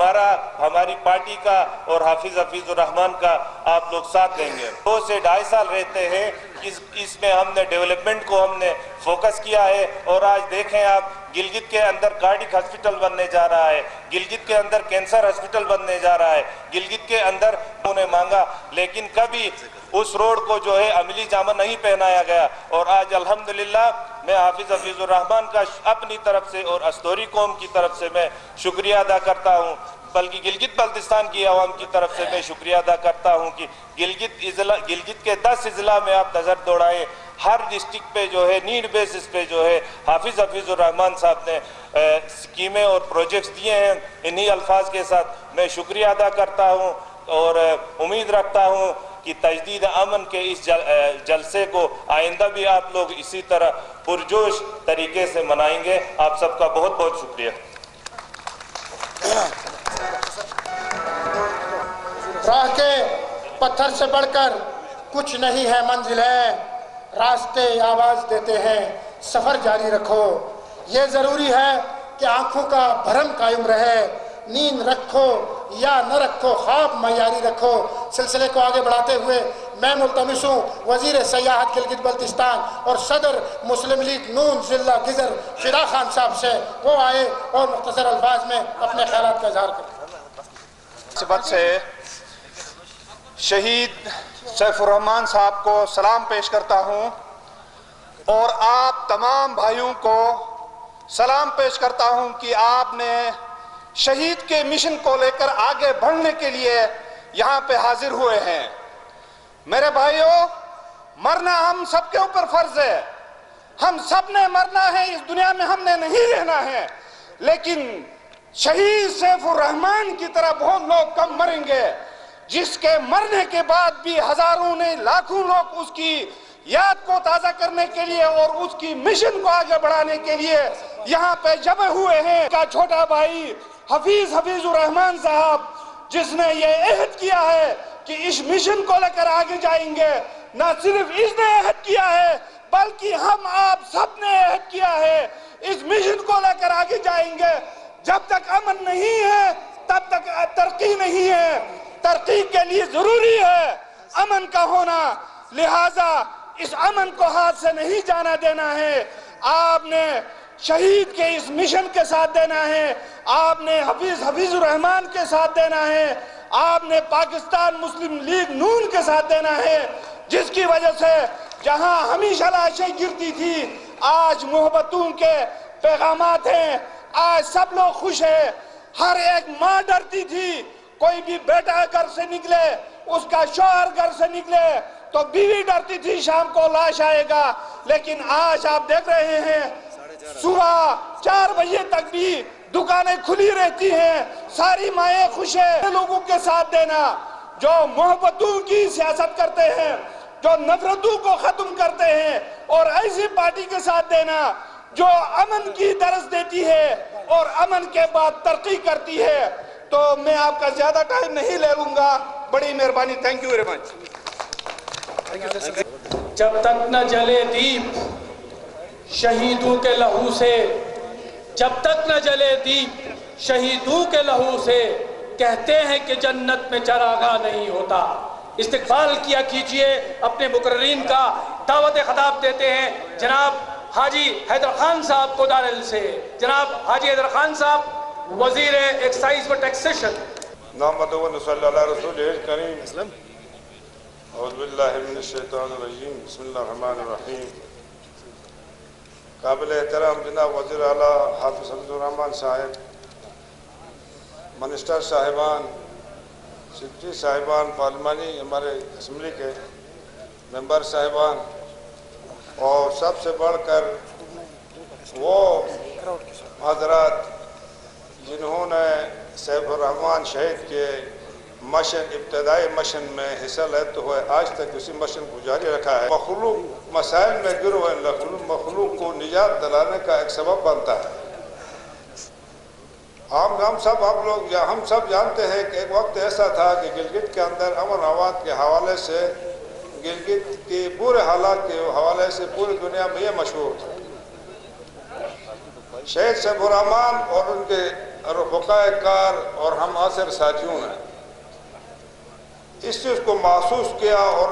ہماری پارٹی کا اور حافظ الرحمان کا آپ لوگ ساتھ دیں گے۔ 2 سے 2.5 سال رہتے ہیں، اس میں ہم نے ڈیولپمنٹ کو ہم نے فوکس کیا ہے، اور آج دیکھیں آپ گلگت کے اندر کارڈک ہسپیٹل بننے جا رہا ہے، گلگت کے اندر کینسر ہسپیٹل بننے جا رہا ہے، گلگت کے اندر انہوں نے مانگا لیکن کبھی اس روڈ کو جو ہے عملی جامہ نہیں پہنایا گیا، اور آج الحمدللہ میں حافظ الرحمان کا اپنی طرف سے اور استوری قوم کی طرف سے میں شکریہ ادا کرتا ہوں، بلکہ گلگت بلتستان کی عوام کی طرف سے میں شکریہ ادا کرتا ہوں کہ گلگت کے 10 اضلاع میں آپ نظر دوڑائیں، ہر ڈسٹرکٹ پہ جو ہے نیڈ بیسس پہ جو ہے حافظ الرحمان صاحب نے اسکیمیں اور پروجیکٹس دیے ہیں. انہی الفاظ کے ساتھ میں شکریہ ادا کرتا ہوں اور امید رکھتا ہوں کہ تجدید امن کے اس جلسے کو آئندہ بھی آپ لوگ اسی طرح پرجوش طریقے سے منائیں گے. آپ سب کا بہت بہت شکریہ. راہ کے پتھر سے بڑھ کر کچھ نہیں ہے منزل ہے، راستے آواز دیتے ہیں سفر جاری رکھو. یہ ضروری ہے کہ آنکھوں کا بھرم قائم رہے، نیند رکھو یا نہ رکھو خواب معیاری رکھو. سلسلے کو آگے بڑھاتے ہوئے میں ملتمس ہوں وزیر سیاحت گلگت بلتستان اور صدر مسلم لیگ نون ضلع گزر فدا خان صاحب سے وہ آئے اور مختصر الفاظ میں اپنے خیالات کا اظہار کریں. نسبت سے شہید سیف الرحمان صاحب کو سلام پیش کرتا ہوں اور آپ تمام بھائیوں کو سلام پیش کرتا ہوں کہ آپ نے شہید کے مشن کو لے کر آگے بڑھنے کے لیے یہاں پہ حاضر ہوئے ہیں. میرے بھائیوں، مرنا ہم سب کے اوپر فرض ہے. ہم سب نے مرنا ہے، اس دنیا میں ہم نے نہیں رہنا ہے، لیکن شہید سیف الرحمان کی طرح بہت لوگ کم مریں گے، جس کے مرنے کے بعد بھی ہزاروں نے لاکھوں لوگ اس کی یاد کو تازہ کرنے کے لیے اور اس کی مشن کو آگے بڑھانے کے لیے یہاں پہ جمع ہوئے ہیں. کا چھوٹا بھائی حفیظ الرحمان صاحب، جس نے یہ عہد کیا ہے کہ اس مشن کو لے کر آگے جائیں گے، نہ صرف اس نے عہد کیا ہے بلکہ ہم آپ سب نے عہد کیا ہے اس مشن کو لے کر آگے جائیں گے. جب تک امن نہیں ہے تب تک ترقی نہیں ہے. ترقی کے لیے ضروری ہے امن کا ہونا، لہذا اس امن کو ہاتھ سے نہیں جانا دینا ہے. آپ نے شہید کے اس مشن کے ساتھ دینا ہے، آپ نے حفیظ الرحمان کے ساتھ دینا ہے، آپ نے پاکستان مسلم لیگ نون کے ساتھ دینا ہے، جس کی وجہ سے جہاں ہمیشہ لاشیں گرتی تھی آج محبتوں کے پیغامات ہیں. آج سب لوگ خوش ہیں. ہر ایک ماں ڈرتی تھی کوئی بھی بیٹا گھر سے نکلے، اس کا شوہر گھر سے نکلے تو بیوی ڈرتی تھی شام کو لاش آئے گا. لیکن آج آپ دیکھ رہے ہیں صبح 4 بجے تک بھی دکانیں کھلی رہتی ہیں. ساری مائیں خوش ہیں. لوگوں کے ساتھ دینا جو محبتوں کی سیاست کرتے ہیں، جو نفرتوں کو ختم کرتے ہیں، اور ایسی پارٹی کے ساتھ دینا جو امن کی درس دیتی ہے اور امن کے بعد ترقی کرتی ہے. تو میں آپ کا زیادہ ٹائم نہیں لے لوں گا. بڑی مہربانی. Thank you very much. جب تک نہ جلے دیپ شہیدوں کے لہو سے، جب تک نہ جلے دیپ شہیدوں کے لہو سے، کہتے ہیں کہ جنت میں چراغاں نہیں ہوتا. استقبال کیا کیجئے اپنے مقررین کا. دعوت خطاب دیتے ہیں جناب حاجی حیدر خان صاحب کو دارل سے. جناب حاجی حیدر خان صاحب وزیر ایکسائز و ٹیکسیشن. نحمدہ و نصلی علی رسول کریم. اعوذ باللہ من الشیطان الرجیم. بسم اللہ الرحمن الرحیم. قابل احترام جناب وزیر اعلیٰ حافظ الرحمان صاحب، منسٹر صاحبان، سیکرٹری صاحبان، پارلیمانی ہمارے اسمبلی کے ممبر صاحبان، اور سب سے بڑھ کر وہ حضرات جنہوں نے سیف الرحمان شہید کے ابتدائی مشن میں حصہ لیتے ہوئے آج تک اسی مشن کو جاری رکھا ہے. مخلوق مسائل میں گر ہوئے مخلوق کو نجات دلانے کا ایک سبب بنتا ہے. ہم سب جانتے ہیں کہ ایک وقت ایسا تھا کہ گلگت کے اندر امن آباد کے حوالے سے، گلگت کے پورے حالات کے حوالے سے پوری دنیا میں یہ مشہور تھا. شہید سیف الرحمان اور ان کے رفقائے کار اور ہم عاصر ساتھیوں نے اس چیز کو محسوس کیا، اور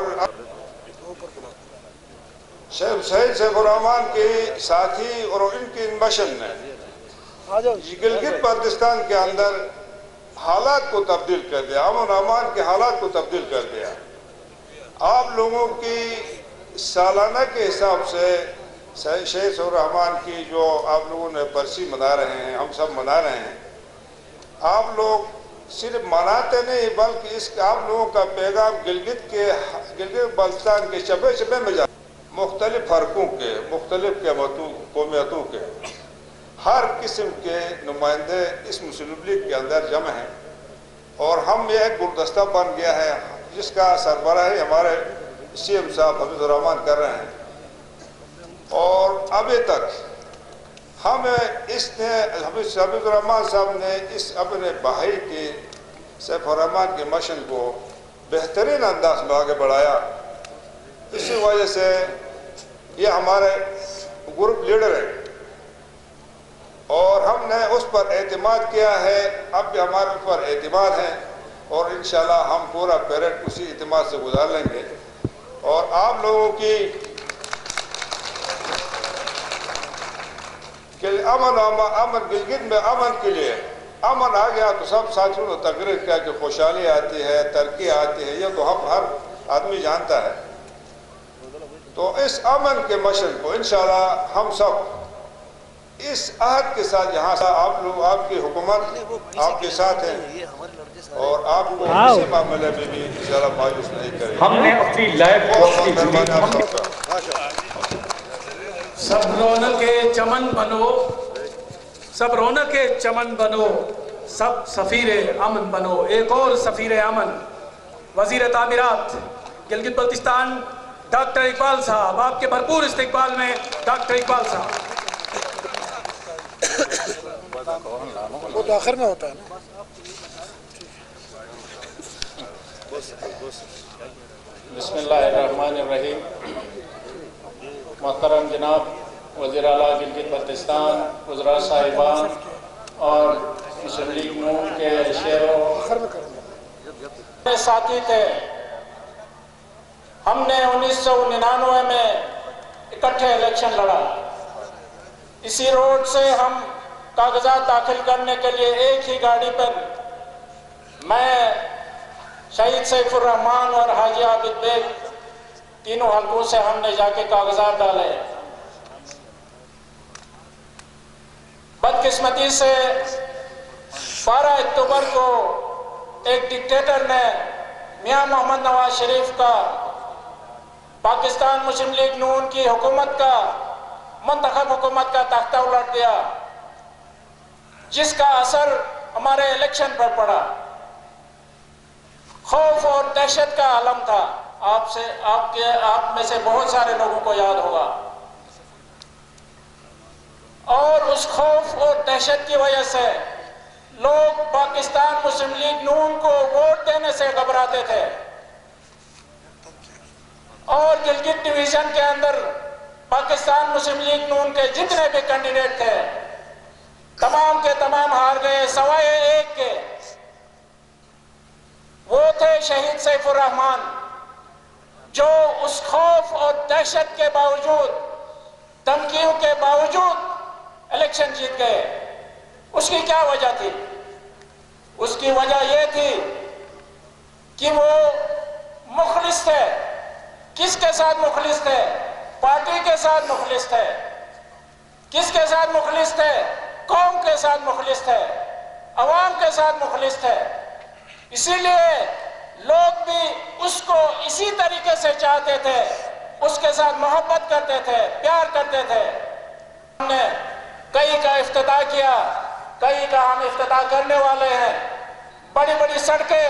شہید سیف الرحمان کے ساتھی اور ان کی مشن نے گلگت بلتستان کے اندر حالات کو تبدیل کر دیا، امن و امان کے حالات کو تبدیل کر دیا. آپ لوگوں کی سالانہ کے حساب سے شہید سیف الرحمان کی جو آپ لوگوں نے برسی منا رہے ہیں، ہم سب منا رہے ہیں. آپ لوگ صرف مناتے نہیں بلکہ آپ لوگوں کا پیغام گلگت بلتستان کے شعبے شعبے میں جاتا ہے. مختلف فرقوں کے، مختلف قومیتوں کے ہر قسم کے نمائندے اس مسلم لیگ کے اندر جمع ہیں، اور ہم یہ ایک گلدستہ بن گیا ہے جس کا سربراہی ہمارے سی ایم صاحب حفیظ الرحمان کر رہے ہیں، اور ابھی تک حفیظ الرحمان صاحب نے اس اپنے بھائی کے سیف الرحمان کے مشن کو بہترین انداز میں آگے بڑھایا۔ اسی وجہ سے یہ ہمارے گروپ لیڈر ہے اور ہم نے اس پر اعتماد کیا ہے، اب بھی ہمارے اوپر اعتماد ہے، اور انشاءاللہ ہم پورا پیریڈ اسی اعتماد سے گزار لیں گے۔ اور آپ لوگوں کی امن گلگت میں امن کے لیے امن آ گیا تو سب ساتھیوں نے تقریر کیا کہ خوشحالی آتی ہے، ترقی آتی ہے، یہ تو ہر آدمی جانتا ہے۔ تو اس امن کے مشن کو انشاءاللہ ہم سب اس عہد کے ساتھ یہاں سے آپ کی حکومت آپ کے ساتھ ہے، اور آپ کو کسی معاملے میں بھی انشاءاللہ مایوس نہیں کریں۔ ہم نے اپنی لائف کو سب رونق کے چمن بنو، سب رونق کے چمن بنو، سب سفیر امن بنو۔ ایک اور سفیر امن وزیر تعمیرات گلگت بلتستان ڈاکٹر اقبال صاحب، آپ کے بھرپور استقبال میں ڈاکٹر اقبال صاحب۔ وہ تو آخر میں ہوتا ہے نا۔ بسم اللہ الرحمن الرحیم۔ محترم جناب وزیر اعلیٰ گلگت بلتستان، وزراء صاحبان اور مسلم لیگ نون کے ساتھی تھے، ہم نے 1999 میں اکٹھے الیکشن لڑا۔ اسی روڈ سے ہم کاغذات داخل کرنے کے لیے ایک ہی گاڑی پر میں، شہید سیف الرحمان اور حاجی عابد بیگ تینوں حلقوں سے ہم نے جا کے کاغذات ڈالے۔ بدقسمتی سے 12 اکتوبر کو ایک ڈکٹیٹر نے میاں محمد نواز شریف کا پاکستان مسلم لیگ نون کی حکومت کا، منتخب حکومت کا تختہ الٹ دیا، جس کا اثر ہمارے الیکشن پر پڑا۔ خوف اور دہشت کا عالم تھا، آپ میں سے بہت سارے لوگوں کو یاد ہوگا، اور اس خوف اور دہشت کی وجہ سے لوگ پاکستان مسلم لیگ نون کو ووٹ دینے سے گھبراتے تھے، اور گلگت ڈویژن کے اندر پاکستان مسلم لیگ نون کے جتنے بھی کینڈیڈیٹ تھے تمام کے تمام ہار گئے، سوائے ایک کے، وہ تھے شہید سیف الرحمان، جو اس خوف اور دہشت کے باوجود، دھمکیوں کے باوجود الیکشن جیت گئے۔ اس کی کیا وجہ تھی؟ اس کی وجہ یہ تھی کہ وہ مخلص تھے۔ کس کے ساتھ مخلص تھے؟ پارٹی کے ساتھ مخلص تھے۔ کس کے ساتھ مخلص تھے؟ قوم کے ساتھ مخلص تھے، عوام کے ساتھ مخلص تھے۔ اسی لیے لوگ بھی اس کو اسی طریقے سے چاہتے تھے، اس کے ساتھ محبت کرتے تھے، پیار کرتے تھے۔ ہم نے کئی کا افتتاح کیا، کئی کا ہم افتتاح کرنے والے ہیں۔ بڑی بڑی سڑکیں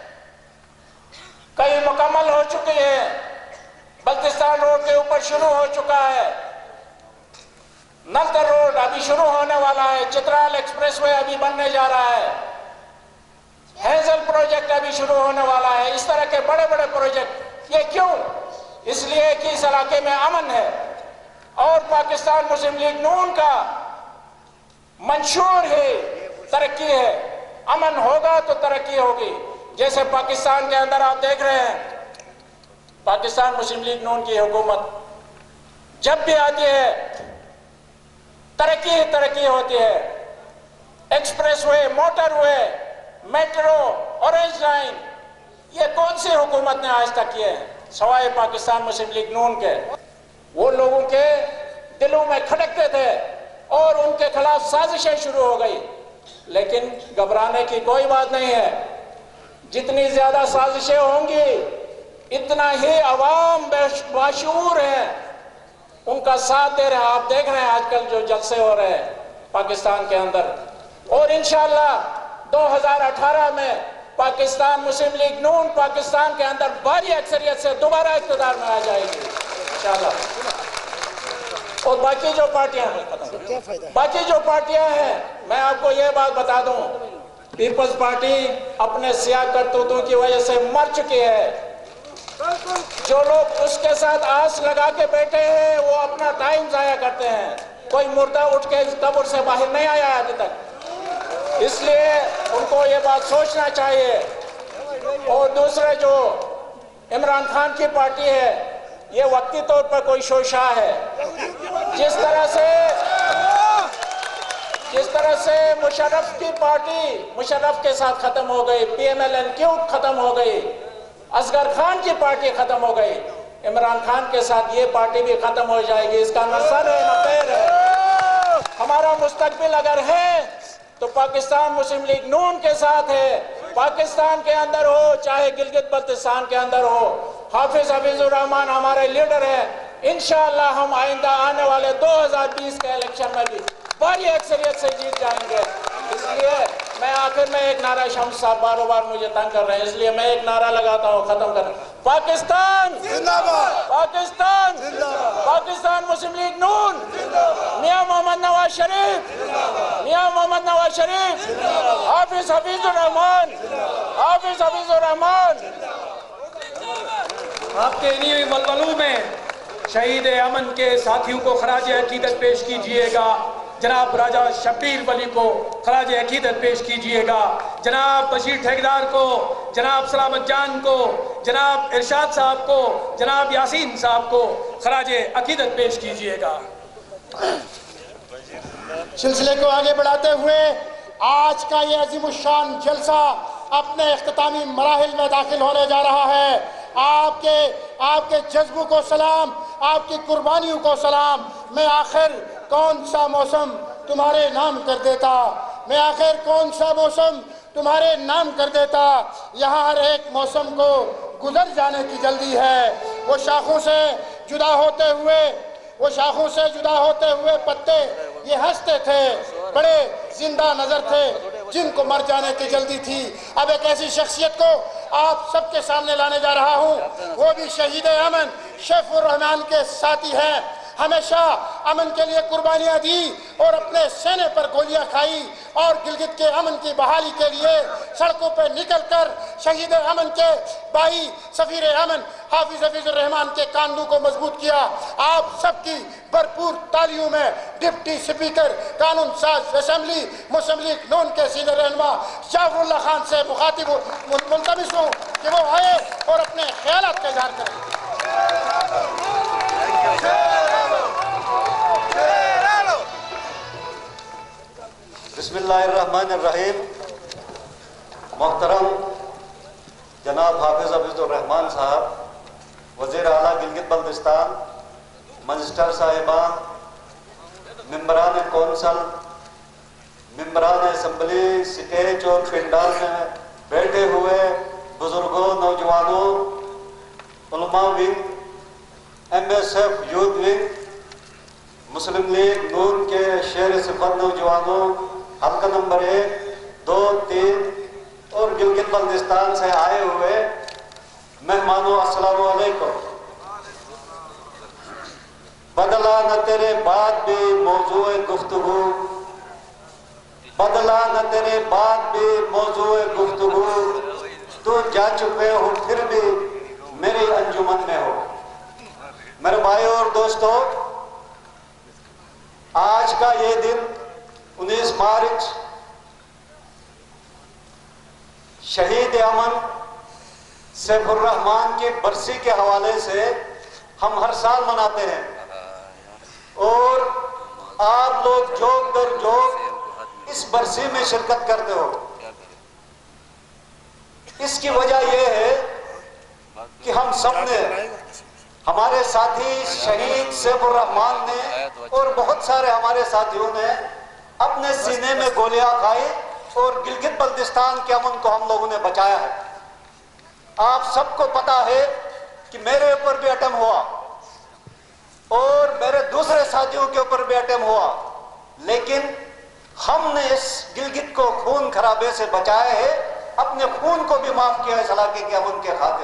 کئی مکمل ہو چکی ہیں، بلتستان روڈ کے اوپر شروع ہو چکا ہے، نلتر روڈ ابھی شروع ہونے والا ہے، چترال ایکسپریس وے ابھی بننے جا رہا ہے، ہیزل پروجیکٹ ابھی شروع ہونے والا ہے۔ اس طرح کے بڑے بڑے پروجیکٹ، یہ کیوں؟ اس لیے کہ اس علاقے میں امن ہے، اور پاکستان مسلم لیگ نون کا منشور ہی ترقی ہے۔ امن ہوگا تو ترقی ہوگی۔ جیسے پاکستان کے اندر آپ دیکھ رہے ہیں، پاکستان مسلم لیگ نون کی حکومت جب بھی آتی ہے ترقی ہی ترقی ہوتی ہے۔ Expressway, motorway, metro, orange line, یہ کون سی حکومت نے آج تک کیے ہیں سوائے پاکستان مسلم لیگ نون کے؟ وہ لوگوں کے دلوں میں کھٹکتے تھے اور ان کے خلاف سازشیں شروع ہو گئی، لیکن گھبرانے کی کوئی بات نہیں ہے۔ جتنی زیادہ سازشیں ہوں گی اتنا ہی عوام باشعور ہیں، ان کا ساتھ دے رہے ہیں. آپ دیکھ رہے ہیں آج کل جو جلسے ہو رہے ہیں پاکستان کے اندر, اور انشاءاللہ 2018 میں پاکستان مسلم لیگ نون پاکستان کے اندر بھاری اکثریت سے دوبارہ اقتدار میں آ جائے گی انشاءاللہ. اور باقی جو پارٹیاں ہیں, میں آپ کو یہ بات بتا دوں, پیپلز پارٹی اپنے سیاہ کرتوتوں کی وجہ سے مر چکی ہے. جو لوگ اس کے ساتھ آس لگا کے بیٹھے ہیں وہ اپنا ٹائم ضائع کرتے ہیں. کوئی مردہ اٹھ کے قبر سے باہر نہیں آیا ابھی تک, اس لیے ان کو یہ بات سوچنا چاہیے. اور دوسرے جو عمران خان کی پارٹی ہے, یہ وقتی طور پر کوئی شوشہ ہے. جس طرح سے مشرف کی پارٹی مشرف کے ساتھ ختم ہو گئی, P M L N Q ختم ہو گئی, اصغر خان کی پارٹی ختم ہو گئی, عمران خان کے ساتھ یہ پارٹی بھی ختم ہو جائے گی. اس کا نہ سر ہے نہ پیر ہے. ہمارا مستقبل اگر ہے تو پاکستان مسلم لیگ نون کے ساتھ ہے. پاکستان کے اندر ہو چاہے گلگت بلتستان کے اندر ہو, حافظ حفیظ الرحمان ہمارے لیڈر ہیں. انشاءاللہ ہم آئندہ آنے والے 2020 کے الیکشن میں بھی بڑی اکثریت سے جیت جائیں گے. اس لیے میں آخر میں ایک نعرہ, شمس صاحب بار بار مجھے تنگ کر رہے ہیں, اس لیے میں ایک نعرہ لگاتا ہوں ختم کرنے. پاکستان زندہ باد, پاکستان زندہ باد, پاکستان مسلم لیگ نون, میاں محمد نواز شریف, میاں محمد نواز شریف, حافظ حفیظ الرحمان, حافظ حفیظ الرحمان. آپ کے انہی ولولوں میں شہید امن کے ساتھیوں کو خراج عقیدت پیش کیجئے گا. جناب راجہ شبیر ولی کو خراج عقیدت پیش کیجئے گا. جناب بشیر ٹھیکدار کو, جناب سلامت جان کو, جناب ارشاد صاحب کو, جناب یاسین صاحب کو خراج عقیدت پیش کیجئے گا. سلسلے کو آگے بڑھاتے ہوئے آج کا یہ عظیم الشان جلسہ اپنے اختتامی مراحل میں داخل ہونے جا رہا ہے. آپ کے جذبوں کو سلام, آپ کی قربانیوں کو سلام. میں آخر کون سا موسم تمہارے نام کر دیتا, میں آخر کون سا موسم تمہارے نام کر دیتا. یہاں ہر ایک موسم کو گزر جانے کی جلدی ہے. وہ شاخوں سے جدا ہوتے ہوئے پتے یہ ہنستے تھے, بڑے زندہ نظر تھے جن کو مر جانے کی جلدی تھی. اب ایک ایسی شخصیت کو آپ سب کے سامنے لانے جا رہا ہوں, وہ بھی شہید امن شیف الرحمان کے ساتھی ہیں. ہمیشہ امن کے لیے قربانیاں دی اور اپنے سینے پر گولیاں کھائی, اور گلگت کے امن کی بحالی کے لیے سڑکوں پہ نکل کر شہید امن کے بھائی سفیر امن حافظ حفیظ الرحمان کے کاندھوں کو مضبوط کیا. آپ سب کی بھرپور تالیوں میں ڈپٹی سپیکر قانون ساز اسمبلی مسلم لیگ نون کے سینئر رہنما جعفر اللہ خان سے مخاطب ملتمس ہوں کہ وہ آئے اور اپنے خیالات کا اظہار کریں. بسم اللہ الرحمن الرحیم. محترم جناب حافظ حفیظ الرحمان صاحب, وزیر اعلیٰ گلگت بلتستان, منسٹر صاحبان, ممبران کونسل, ممبران اسمبلی, سٹیج اور پنڈال میں بیٹھے ہوئے بزرگوں, نوجوانوں, علماء wing, MSF youth wing, Muslim league نون کے شیر صفت نوجوانوں, حلقہ نمبر 1, 2, 3 اور گلگت بلتستان سے آئے ہوئے مہمانوں, السلام علیکم. بدلا نہ تیرے بعد بھی موضوع گفتگو, بدلا نہ تیرے بعد بھی موضوع گفتگو, تو جا چکے ہو پھر بھی میری انجمن میں ہو. میرے بھائیوں اور دوستوں, آج کا یہ دن 19 مارچ شہید امن سیف الرحمان کی برسی کے حوالے سے ہم ہر سال مناتے ہیں, اور آپ لوگ جوک در جوک اس برسی میں شرکت کرتے ہو. اس کی وجہ یہ ہے کہ ہم سب نے, ہمارے ساتھی شہید سیف الرحمان نے اور بہت سارے ہمارے ساتھیوں نے اپنے سینے میں گولیاں کھائی اور گلگت بلتستان کے امن کو ہم لوگوں نے بچایا ہے. آپ سب کو پتا ہے کہ میرے اوپر بھی اٹم ہوا, اور میرے دوسرے ساتھیوں کے اوپر بھی اٹیمپ ہوا، لیکن ہم نے اس گلگت کو خون خرابے سے بچایا ہے، اپنے خون کو بھی معاف کیا اس علاقے کے امن کے خاطر۔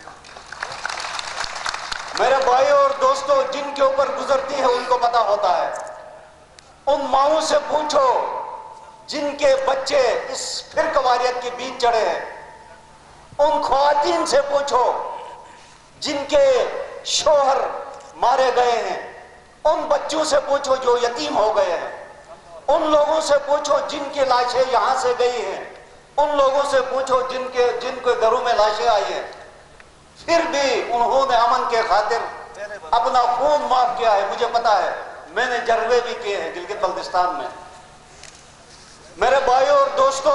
میرے بھائیوں اور دوستوں، جن کے اوپر گزرتی ہے ان کو پتہ ہوتا ہے۔ ان ماؤں سے پوچھو جن کے بچے اس فرقواریت کی بیچ چڑھے ہیں، ان خواتین سے پوچھو جن کے شوہر مارے گئے ہیں، ان بچوں سے پوچھو جو یتیم ہو گئے ہیں، ان لوگوں سے پوچھو جن کی لاشیں یہاں سے گئی ہیں، ان لوگوں سے پوچھو جن کے گھروں میں لاشیں آئی ہیں، پھر بھی انہوں نے امن کے خاطر اپنا خون معاف کیا ہے۔ مجھے پتا ہے، میں نے جربے بھی کیے ہیں گلگت بلتستان میں۔ میرے بھائیوں اور دوستوں،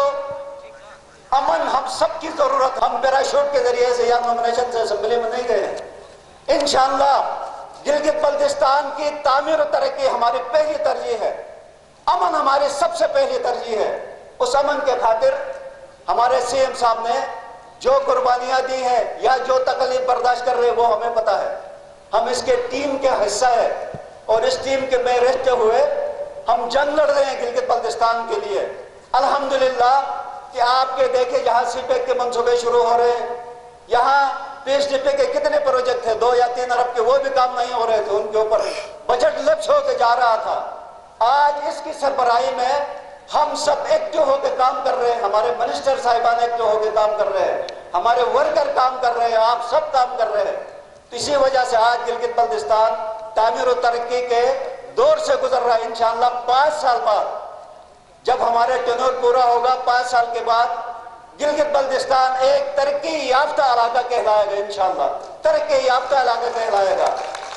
امن ہم سب کی ضرورت۔ ہم پیراشوٹ کے ذریعے سے یا نومینیشن سے اسمبلی میں نہیں گئے ہیں۔ انشاءاللہ گلگت بلتستان کی تعمیر و ترقی ہماری پہلی ترجیح ہے، امن ہماری سب سے پہلی ترجیح ہے۔ اس امن کے خاطر ہمارے سی ایم صاحب نے جو قربانیاں دی ہیں یا جو تکلیف برداشت کر رہے ہیں وہ ہمیں پتا ہے۔ ہم اس کے ٹیم کے حصہ ہے اور اس ٹیم کے میں رہتے ہوئے ہم جنگ لڑ رہے ہیں گلگت بلتستان کے لیے۔ الحمدللہ کہ آپ کے دیکھیں یہاں سی پیک کے منصوبے شروع ہو رہے ہیں، یہاں پیش ڈی پی کے کتنے پروجیکٹ تھے 2 یا 3 ارب کے، وہ بھی کام نہیں ہو رہے تھے، ان کے اوپر بجٹ لپس ہو کے جا رہا تھا۔ آج اس کی سربراہی میں ہم سب ایکٹیو ہو کے کام کر رہے ہیں، ہمارے منسٹر صاحبان ایکٹیو ہو کے کام کر رہے ہیں، ہمارے ورکر کام کر رہے ہیں، آپ سب کام کر رہے ہیں۔ اسی وجہ سے آج گلگت بلتستان تعمیر و ترقی کے دور سے گزر رہا ہے۔ انشاءاللہ 5 سال بعد جب ہمارے ٹینور پورا ہوگا، 5 سال کے بعد گلگت بلتستان ایک ترقی یافتہ علاقہ کہلائے گا، انشاءاللہ ترقی یافتہ علاقہ کہلائے گا۔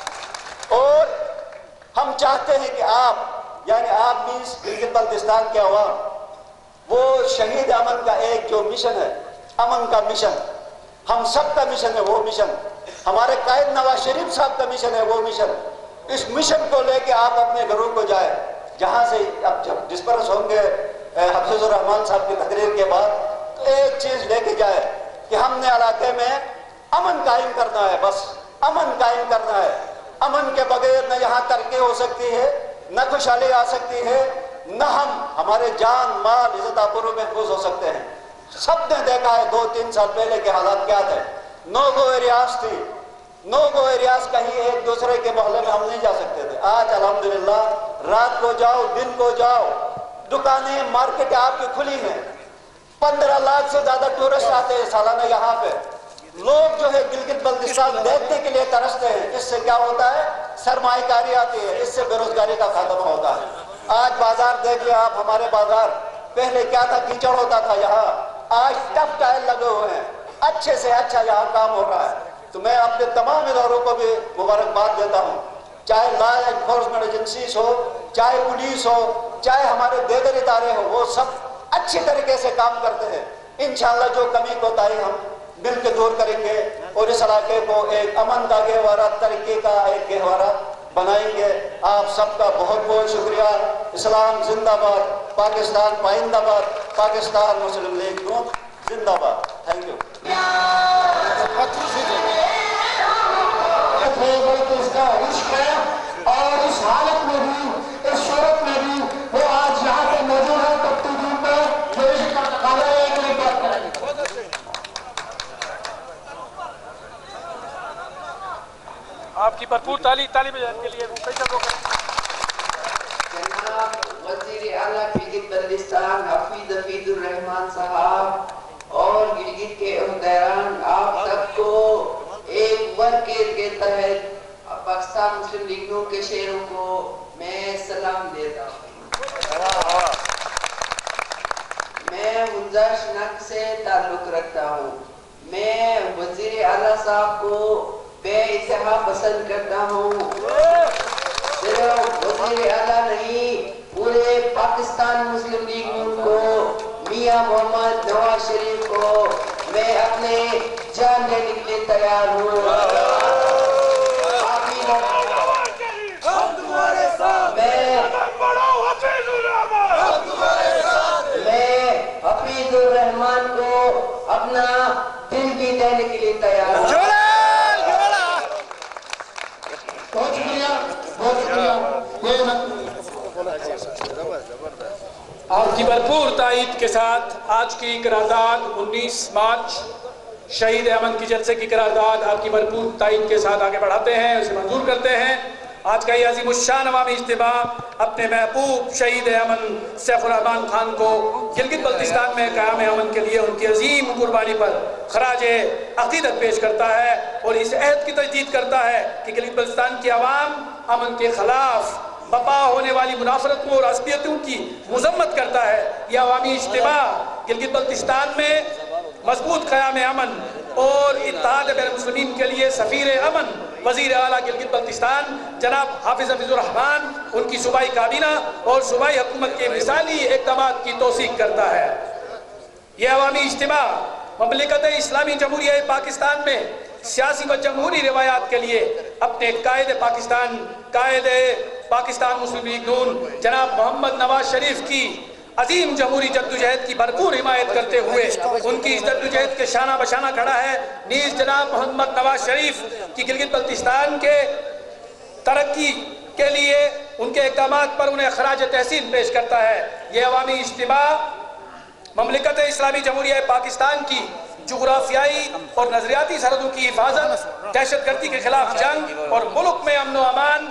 اور ہم چاہتے ہیں کہ آپ، یعنی آپ بھی گلگت بلتستان کے عوام، وہ شہید امن کا ایک جو مشن ہے، امن کا مشن، ہم سب کا مشن ہے وہ مشن، ہمارے قائد نواز شریف صاحب کا مشن ہے وہ مشن۔ اس مشن کو لے کے آپ اپنے گھروں کو جائیں، جہاں سے اب جب ڈسپرس ہوں گے حفیظ الرحمان صاحب کی تقریر کے بعد، تو ایک چیز لے کے جائے کہ ہم نے علاقے میں امن قائم کرنا ہے، بس امن قائم کرنا ہے۔ امن کے بغیر نہ یہاں ترقی ہو سکتی ہے، نہ خوشحالی آ سکتی ہے، نہ ہمارے جان مال عزت آبرو محفوظ ہو سکتے ہیں۔ سب نے دیکھا ہے 2-3 سال پہلے کے حالات کیا تھے، نو گو ایریاز تھی، نو گو ایریاز کہیں ایک دوسرے کے محلے میں ہم نہیں جا سکتے تھے۔ آج الحمدللہ رات کو جاؤ، دن کو جاؤ، دکانیں مارکیٹیں آپ کی کھلی ہیں، 15 لاکھ سے زیادہ ٹورسٹ آتے ہیں سالانہ یہاں پہ۔ لوگ جو ہے گلگت بلتستان دیکھنے کے لیے ترستے ہیں۔ اس سے کیا ہوتا ہے؟ سرمایہ کاری آتی ہے، اس سے بے روزگاری کا خاتمہ ہوتا ہے۔ آج بازار دیکھیے آپ، ہمارے بازار پہلے کیا تھا، کیچڑ ہوتا تھا یہاں، آج ٹف ٹائل لگے ہوئے ہیں، اچھے سے اچھا یہاں کام ہو رہا ہے۔ تو میں اپنے تمام اداروں کو بھی مبارکباد دیتا ہوں، چاہے لا انفورسمنٹ ایجنسیز ہو، چاہے پولیس ہو، چاہے ہمارے دیگر ادارے ہو، وہ سب اچھی طریقے سے کام کرتے ہیں۔ انشاءاللہ جو کمی کوتاہی ہم مل کے دور کریں گے اور اس علاقے کو ایک امن کا گہوارہ، ترقی کا ایک گہوارہ بنائیں گے۔ آپ سب کا بہت بہت شکریہ۔ اسلام زندہ باد، پاکستان پائندہ باد، پاکستان مسلم لیگ نون زندہ باد۔ Thank you. اس کا عشق ہے اور اس حالت میں بھی، اس صورت میں بھی وہ آج یہاں پہ موجود ہے۔ کپتی دن میں ایک بات کریں گے۔ آپ کی بھرپور طالب علم کے لیے جناب وزیر اعلیٰ گلگت بلتستان حفیظ الرحمان صاحب اور گلگت کے عہدیداران، آپ سب کو ایک ورک کے تحت پاکستان مسلم لیگ نون کے شہریوں کو میں سلام دیتا ہوں۔ میں حنظہ شنک سے تعلق رکھتا ہوں۔ میں وزیر اعلیٰ صاحب کو بے انتہا پسند کرتا ہوں۔ صرف وزیر اعلیٰ نہیں، پورے پاکستان مسلم لیگ نون کو، میاں محمد نواز شریف کو میں اپنے جان دینے کے لیے تیار ہوں۔ میں حفیظ الرحمان کو اپنا دل بھی دینے کے لیے تیار ہوں۔ بہت شکریہ۔ آپ کی بھرپور تائید کے ساتھ آج کی قرارداد 19 مارچ شہید امن کی جلسے کی قرارداد آپ کی بھرپور تائید کے ساتھ آگے بڑھاتے ہیں، اسے منظور کرتے ہیں۔ آج کا یہ عظیم الشان عوامی اجتماع اپنے محبوب شہید امن سیف الرحمان خان کو گلگت بلتستان میں قیام امن کے لیے ان کی عظیم قربانی پر خراج عقیدت پیش کرتا ہے اور اس عہد کی تجدید کرتا ہے کہ گلگت بلتستان کی عوام امن کے خلاف بپا ہونے والی منافرتوں اور عصبیتوں کی مذمت کرتا ہے۔ یہ عوامی اجتماع گلگت بلتستان میں مضبوط قیام امن اور اتحاد بین المسلمین کے لیے سفیر امن وزیر اعلیٰ گلگت بلتستان جناب حافظ حفیظ الرحمان، ان کی صوبائی کابینہ اور صوبائی حکومت کے مثالی اقدامات کی توثیق کرتا ہے۔ یہ عوامی اجتماع مملکت اسلامی جمہوریہ پاکستان میں سیاسی و جمہوری روایات کے لیے اپنے قائد پاکستان مسلم لیگ نون جناب محمد نواز شریف کی عظیم جمہوری جدوجہد کی بھرپور حمایت کرتے ہوئے ان کی اس جدوجہد کے شانہ بشانہ کھڑا ہے۔ نیز جناب محمد نواز شریف کی گلگت بلتستان کے ترقی کے لیے ان کے اقدامات پر انہیں خراج تحسین پیش کرتا ہے۔ یہ عوامی اجتماع مملکت اسلامی جمہوریہ پاکستان کی جغرافیائی اور نظریاتی سرحدوں کی حفاظت، دہشت گردی کے خلاف جنگ اور ملک میں امن و امان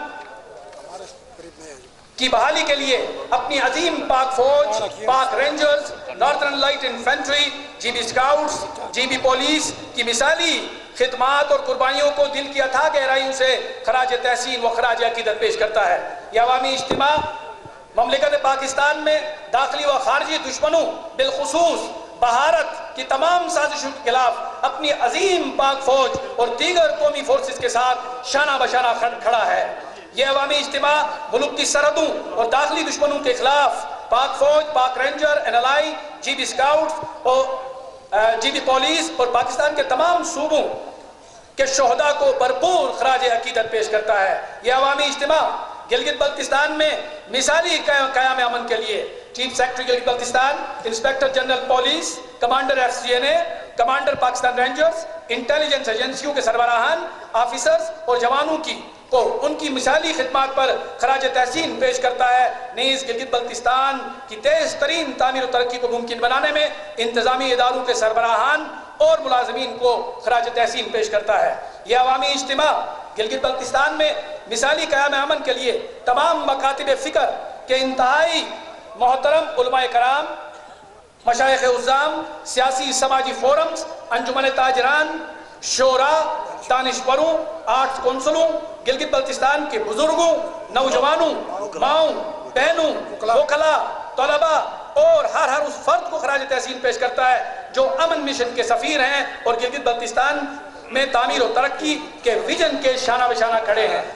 کی بحالی کے لیے اپنی عظیم پاک فوج، پاک rangers, northern light infantry, G B scouts, G B police کی مثالی خدمات اور قربانیوں کو دل کی اتھاہ گہرائیوں سے خراج تحسین و خراج عقیدت پیش کرتا ہے۔ یہ عوامی اجتماع مملکت پاکستان میں داخلی و خارجی دشمنوں بالخصوص بھارت کی تمام سازشوں کے خلاف اپنی عظیم پاک فوج اور دیگر قومی فورسز کے ساتھ شانہ بشانہ کھڑا ہے۔ یہ عوامی اجتماع ملک کی سرحدوں اور داخلی دشمنوں کے خلاف پاک فوج، پاک ranger, NLI، G B scouts اور جی بی پولیس اور پاکستان کے تمام صوبوں کے شہداء کو بھرپور خراج عقیدت پیش کرتا ہے۔ یہ عوامی اجتماع گلگت بلتستان میں مثالی قیام امن کے لیے chief secretary Gilgit Baltistan, inspector general police, commander FCNA، commander Pakistan rangers, intelligence ایجنسیوں کے سربراہان، آفیسرز اور جوانوں کو ان کی مثالی خدمات پر خراج تحسین پیش کرتا ہے۔ نیز گلگت بلتستان کی تیز ترین تعمیر و ترقی کو ممکن بنانے میں انتظامی اداروں کے سربراہان اور ملازمین کو خراج تحسین پیش کرتا ہے۔ یہ عوامی اجتماع گلگت بلتستان میں مثالی قیام امن کے لیے تمام مکاتب فکر کے انتہائی محترم علماء کرام، مشائخ عظام، سیاسی سماجی فورمز، انجمن تاجران، شورا، دانشوروں، آرٹس کونسلوں، گلگت بلتستان کے بزرگوں، نوجوانوں، ماؤں، بہنوں، وکلاء، طلباء اور ہر اس فرد کو خراج تحسین پیش کرتا ہے جو امن مشن کے سفیر ہیں اور گلگت بلتستان میں تعمیر و ترقی کے ویژن کے شانہ بشانہ کھڑے ہیں۔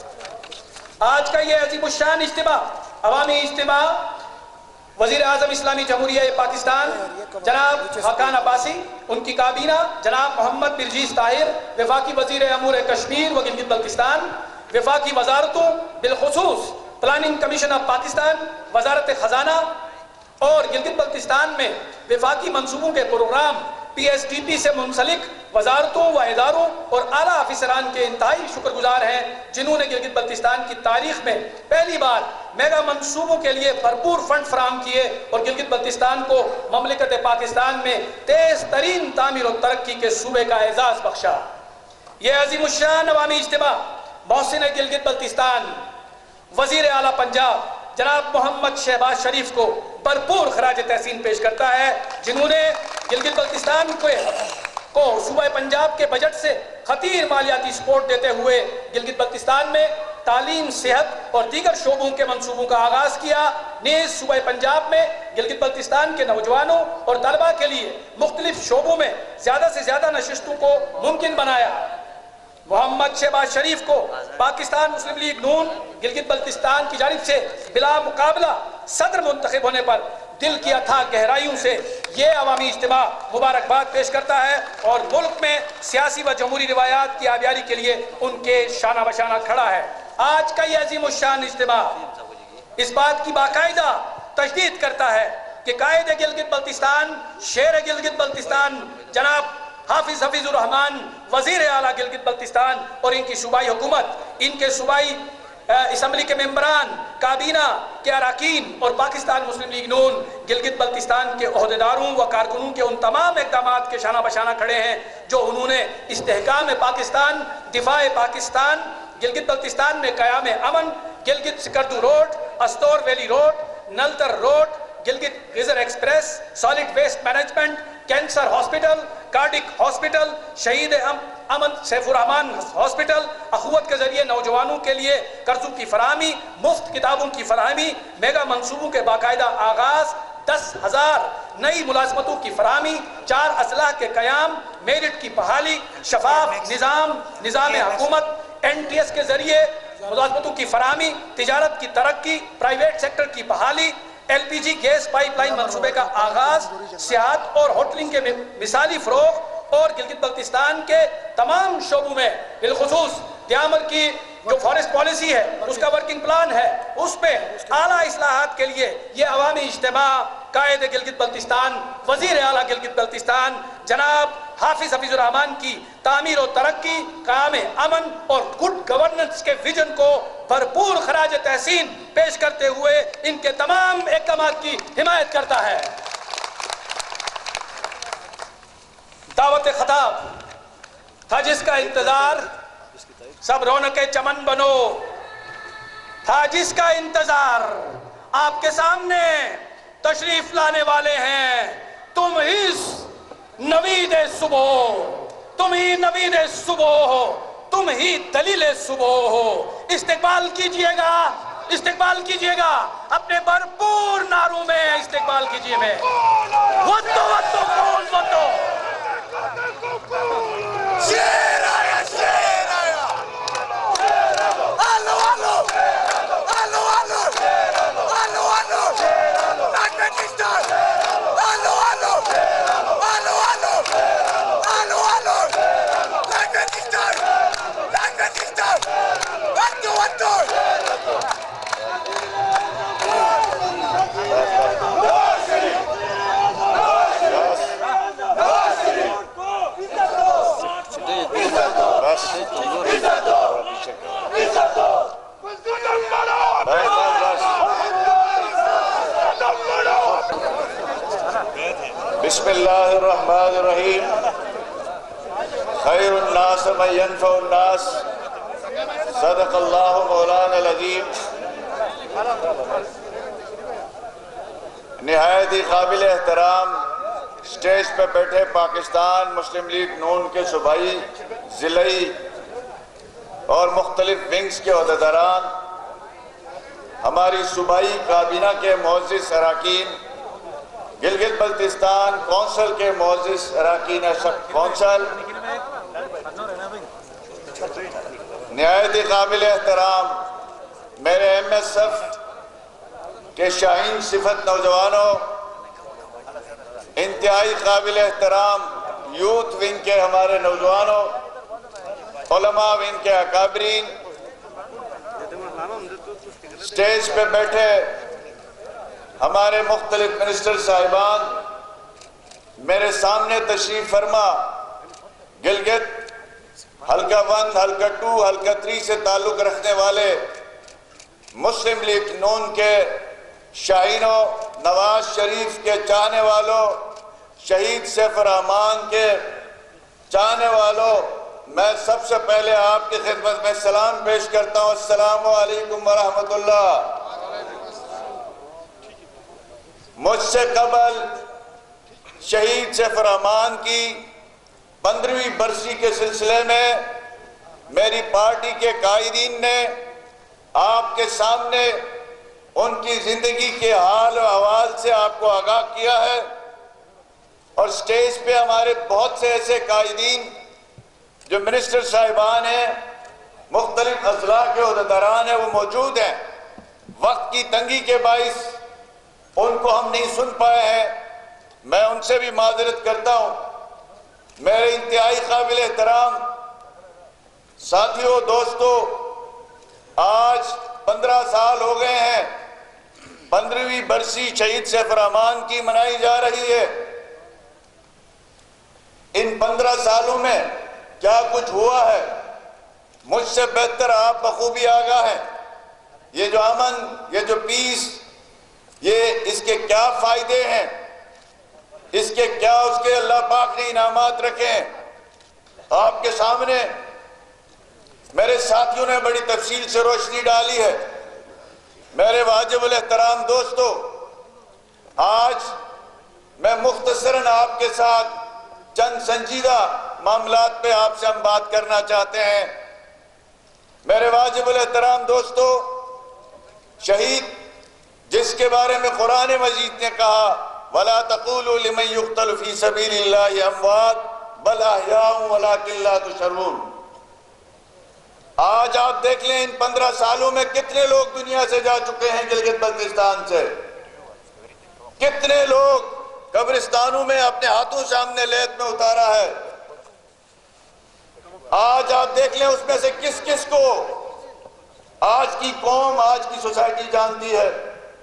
آج کا یہ عظیم الشان اجتماع عوامی اجتماع وزیر اعظم اسلامی جمہوریہ پاکستان جناب حقان عباسی، ان کی کابینہ جناب محمد برجیز طاہر، وفاقی وزیر امور کشمیر و گلگت بلتستان، وفاقی وزارتوں بالخصوص پلاننگ کمیشن آف پاکستان، وزارت خزانہ اور گلگت بلتستان میں وفاقی منصوبوں کے پروگرام PSDP سے منسلک وزارتوں و اداروں اور اعلیٰ افسران کے انتہائی شکر گزار ہیں جنہوں نے گلگت بلتستان کی تاریخ میں پہلی بار میگا منصوبوں کے لیے بھرپور فنڈ فراہم کیے اور گلگت بلتستان کو مملکت پاکستان میں تیز ترین تعمیر و ترقی کے صوبے کا اعزاز بخشا۔ یہ عظیم الشان عوامی اجتماع محسن گلگت بلتستان وزیر اعلیٰ پنجاب جناب محمد شہباز شریف کو بھرپور خراج تحسین پیش کرتا ہے جنہوں نے گلگت بلتستان کو صوبہ پنجاب کے بجٹ سے خطیر مالیاتی سپورٹ دیتے ہوئے گلگت بلتستان میں تعلیم، صحت اور دیگر شعبوں کے منصوبوں کا آغاز کیا۔ نیز صوبہ پنجاب میں گلگت بلتستان کے نوجوانوں اور طلباء کے لیے مختلف شعبوں میں زیادہ سے زیادہ نشستوں کو ممکن بنایا۔ محمد شہباز شریف کو پاکستان مسلم لیگ نون گلگت بلتستان کی جانب سے بلا مقابلہ صدر منتخب ہونے پر دل کی اتھاہ گہرائیوں سے یہ عوامی اجتماع مبارکباد پیش کرتا ہے اور ملک میں سیاسی و جمہوری روایات کی آبیاری کے لیے ان کے شانہ بشانہ کھڑا ہے۔ آج کا یہ عظیم الشان اجتماع اس بات کی باقاعدہ تجدید کرتا ہے کہ قائد گلگت بلتستان، شیر گلگت بلتستان جناب حافظ حفیظ الرحمان وزیر اعلیٰ گلگت بلتستان اور ان کی صوبائی حکومت، ان کے صوبائی اسمبلی کے ممبران، کابینہ کے اراکین اور پاکستان مسلم لیگ نون گلگت بلتستان کے عہدیداروں و کارکنوں کے ان تمام اقدامات کے شانہ بشانہ کھڑے ہیں جو انہوں نے استحکام پاکستان، دفاع پاکستان، گلگت بلتستان میں قیام امن، Gilgit Skardu road, Astore valley road, Naltar road, Gilgit Ghizer express, solid waste management, cancer hospital, cardiac hospital, شہید امن سیف الرحمان ہاسپٹل، اخوت کے ذریعے نوجوانوں کے لیے قرضوں کی فراہمی، مفت کتابوں کی فراہمی، میگا منصوبوں کے باقاعدہ آغاز، 10,000 نئی ملازمتوں کی فراہمی، 4 اضلاع کے قیام، میرٹ کی بحالی، شفاف نظام حکومت، NTS کے ذریعے ملازمتوں کی فراہمی، تجارت کی ترقی، پرائیویٹ سیکٹر کی بحالی، LPG گیس پائپ لائن منصوبے کا آغاز، سیاحت اور ہوٹلنگ کے مثالی فروغ اور گلگت بلتستان کے تمام شعبوں میں بالخصوص دیامر کی جو فارسٹ پالیسی ہے اس کا ورکنگ پلان ہے، اس پہ اعلیٰ اصلاحات کے لیے یہ عوامی اجتماع قائد گلگت بلتستان، وزیر اعلیٰ گلگت بلتستان جناب حافظ حفیظ الرحمان کی تعمیر و ترقی، قیام امن اور گڈ گورننس کے ویژن کو بھرپور خراج تحسین پیش کرتے ہوئے ان کے تمام اقدامات کی حمایت کرتا ہے۔ دعوت خطاب تھا جس کا انتظار، سب رونق چمن بنو، تھا جس کا انتظار، آپ کے سامنے تشریف لانے والے ہیں، تم ہی نوید صبح ہو، تم ہی نوید صبح ہو، تم ہی دلیل صبح ہو، استقبال کیجئے گا اپنے بھرپور نعروں میں، استقبال کیجئے میں وطو وطو کون وطو، شیر آیا شیر آیا، آلو آلو آلو آلو آلو آلو لاکھنٹسٹان، آلو آلو آلو آلو آلو آلو لاکھنٹسٹان، لاکھنٹسٹان وطو وطو۔ بسم اللہ الرحمن الرحیم، خیر الناس من ینفع الناس، صدق اللہ مولانا العظیم۔ نہایت ہی قابل احترام سٹیج پہ بیٹھے پاکستان مسلم لیگ نون کے صوبائی، ضلعی اور مختلف ونگز کے عہدیداران، ہماری صوبائی کابینہ کے معزز اراکین، گلگت بلتستان کونسل کے معزز اراکین کونسل، نہایت ہی قابل احترام میرے MSF کے شاہین صفت نوجوانوں، انتہائی قابل احترام یوتھ ونگ کے ہمارے نوجوانوں، علماء ونگ کے اکابرین، سٹیج پہ بیٹھے ہمارے مختلف منسٹر صاحبان، میرے سامنے تشریف فرما گلگت حلقہ 1، حلقہ 2، حلقہ 3 سے تعلق رکھنے والے مسلم لیگ نون کے شاہینوں، نواز شریف کے چاہنے والوں، شہید سیف الرحمان کے چاہنے والوں، میں سب سے پہلے آپ کی خدمت میں سلام پیش کرتا ہوں، السلام علیکم ورحمۃ اللہ۔ مجھ سے قبل شہید سیف الرحمان کی 15ویں برسی کے سلسلے میں میری پارٹی کے قائدین نے آپ کے سامنے ان کی زندگی کے حال و احوال سے آپ کو آگاہ کیا ہے، اور سٹیج پہ ہمارے بہت سے ایسے قائدین جو منسٹر صاحبان ہیں، مختلف اضلاع کے عہدیداران ہیں، وہ موجود ہیں۔ وقت کی تنگی کے باعث ان کو ہم نہیں سن پائے ہیں، میں ان سے بھی معذرت کرتا ہوں۔ میرے انتہائی قابل احترام ساتھیوں، دوستوں، آج 15 سال ہو گئے ہیں 15ویں برسی شہید سیف الرحمان کی منائی جا رہی ہے۔ ان 15 سالوں میں کیا کچھ ہوا ہے، مجھ سے بہتر آپ بخوبی آگاہ ہیں۔ یہ جو امن، یہ جو پیس، یہ اس کے کیا فائدے ہیں، اس کے کیا اس کے اللہ پاک نے انعامات رکھے ہیں، آپ کے سامنے میرے ساتھیوں نے بڑی تفصیل سے روشنی ڈالی ہے۔ میرے واجب الاحترام دوستو، آج میں مختصراً آپ کے ساتھ چند سنجیدہ معاملات پہ آپ سے ہم بات کرنا چاہتے ہیں۔ میرے واجب الاحترام دوستو، شہید جس کے بارے میں قرآن مجید نے کہا وَلَا تَقُولُوا لِمَنْ يُقْتَلُ فِي سَبِيلِ اللَّهِ أَمْوَاتٌ بَلْ أَحْيَاءٌ وَلَكِنْ لَا تُشْعُرُونَ۔ آج آپ دیکھ لیں ان 15 سالوں میں کتنے لوگ دنیا سے جا چکے ہیں گلگت بلتستان سے، کتنے لوگ قبرستانوں میں اپنے ہاتھوں سے ہم نے لیت میں اتارا ہے۔ آج آپ دیکھ لیں اس میں سے کس کس کو آج کی قوم، آج کی سوسائٹی جانتی ہے۔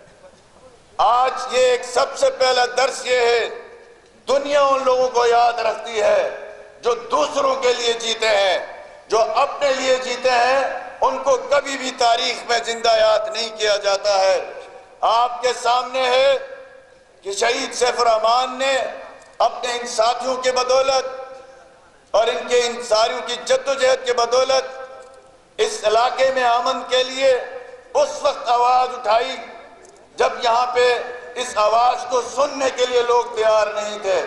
آج یہ ایک سب سے پہلا درس یہ ہے، دنیا ان لوگوں کو یاد رکھتی ہے جو دوسروں کے لیے جیتے ہیں، جو اپنے لیے جیتے ہیں، ان کو کبھی بھی تاریخ میں زندہ یاد نہیں کیا جاتا ہے۔ آپ کے سامنے ہے کہ شہید سیف الرحمان نے اپنے ان ساتھیوں کے بدولت اور ان کے ان ساریوں کی جدوجہد کے بدولت اس علاقے میں امن کے لیے اس وقت آواز اٹھائی جب یہاں پہ اس آواز کو سننے کے لیے لوگ تیار نہیں تھے،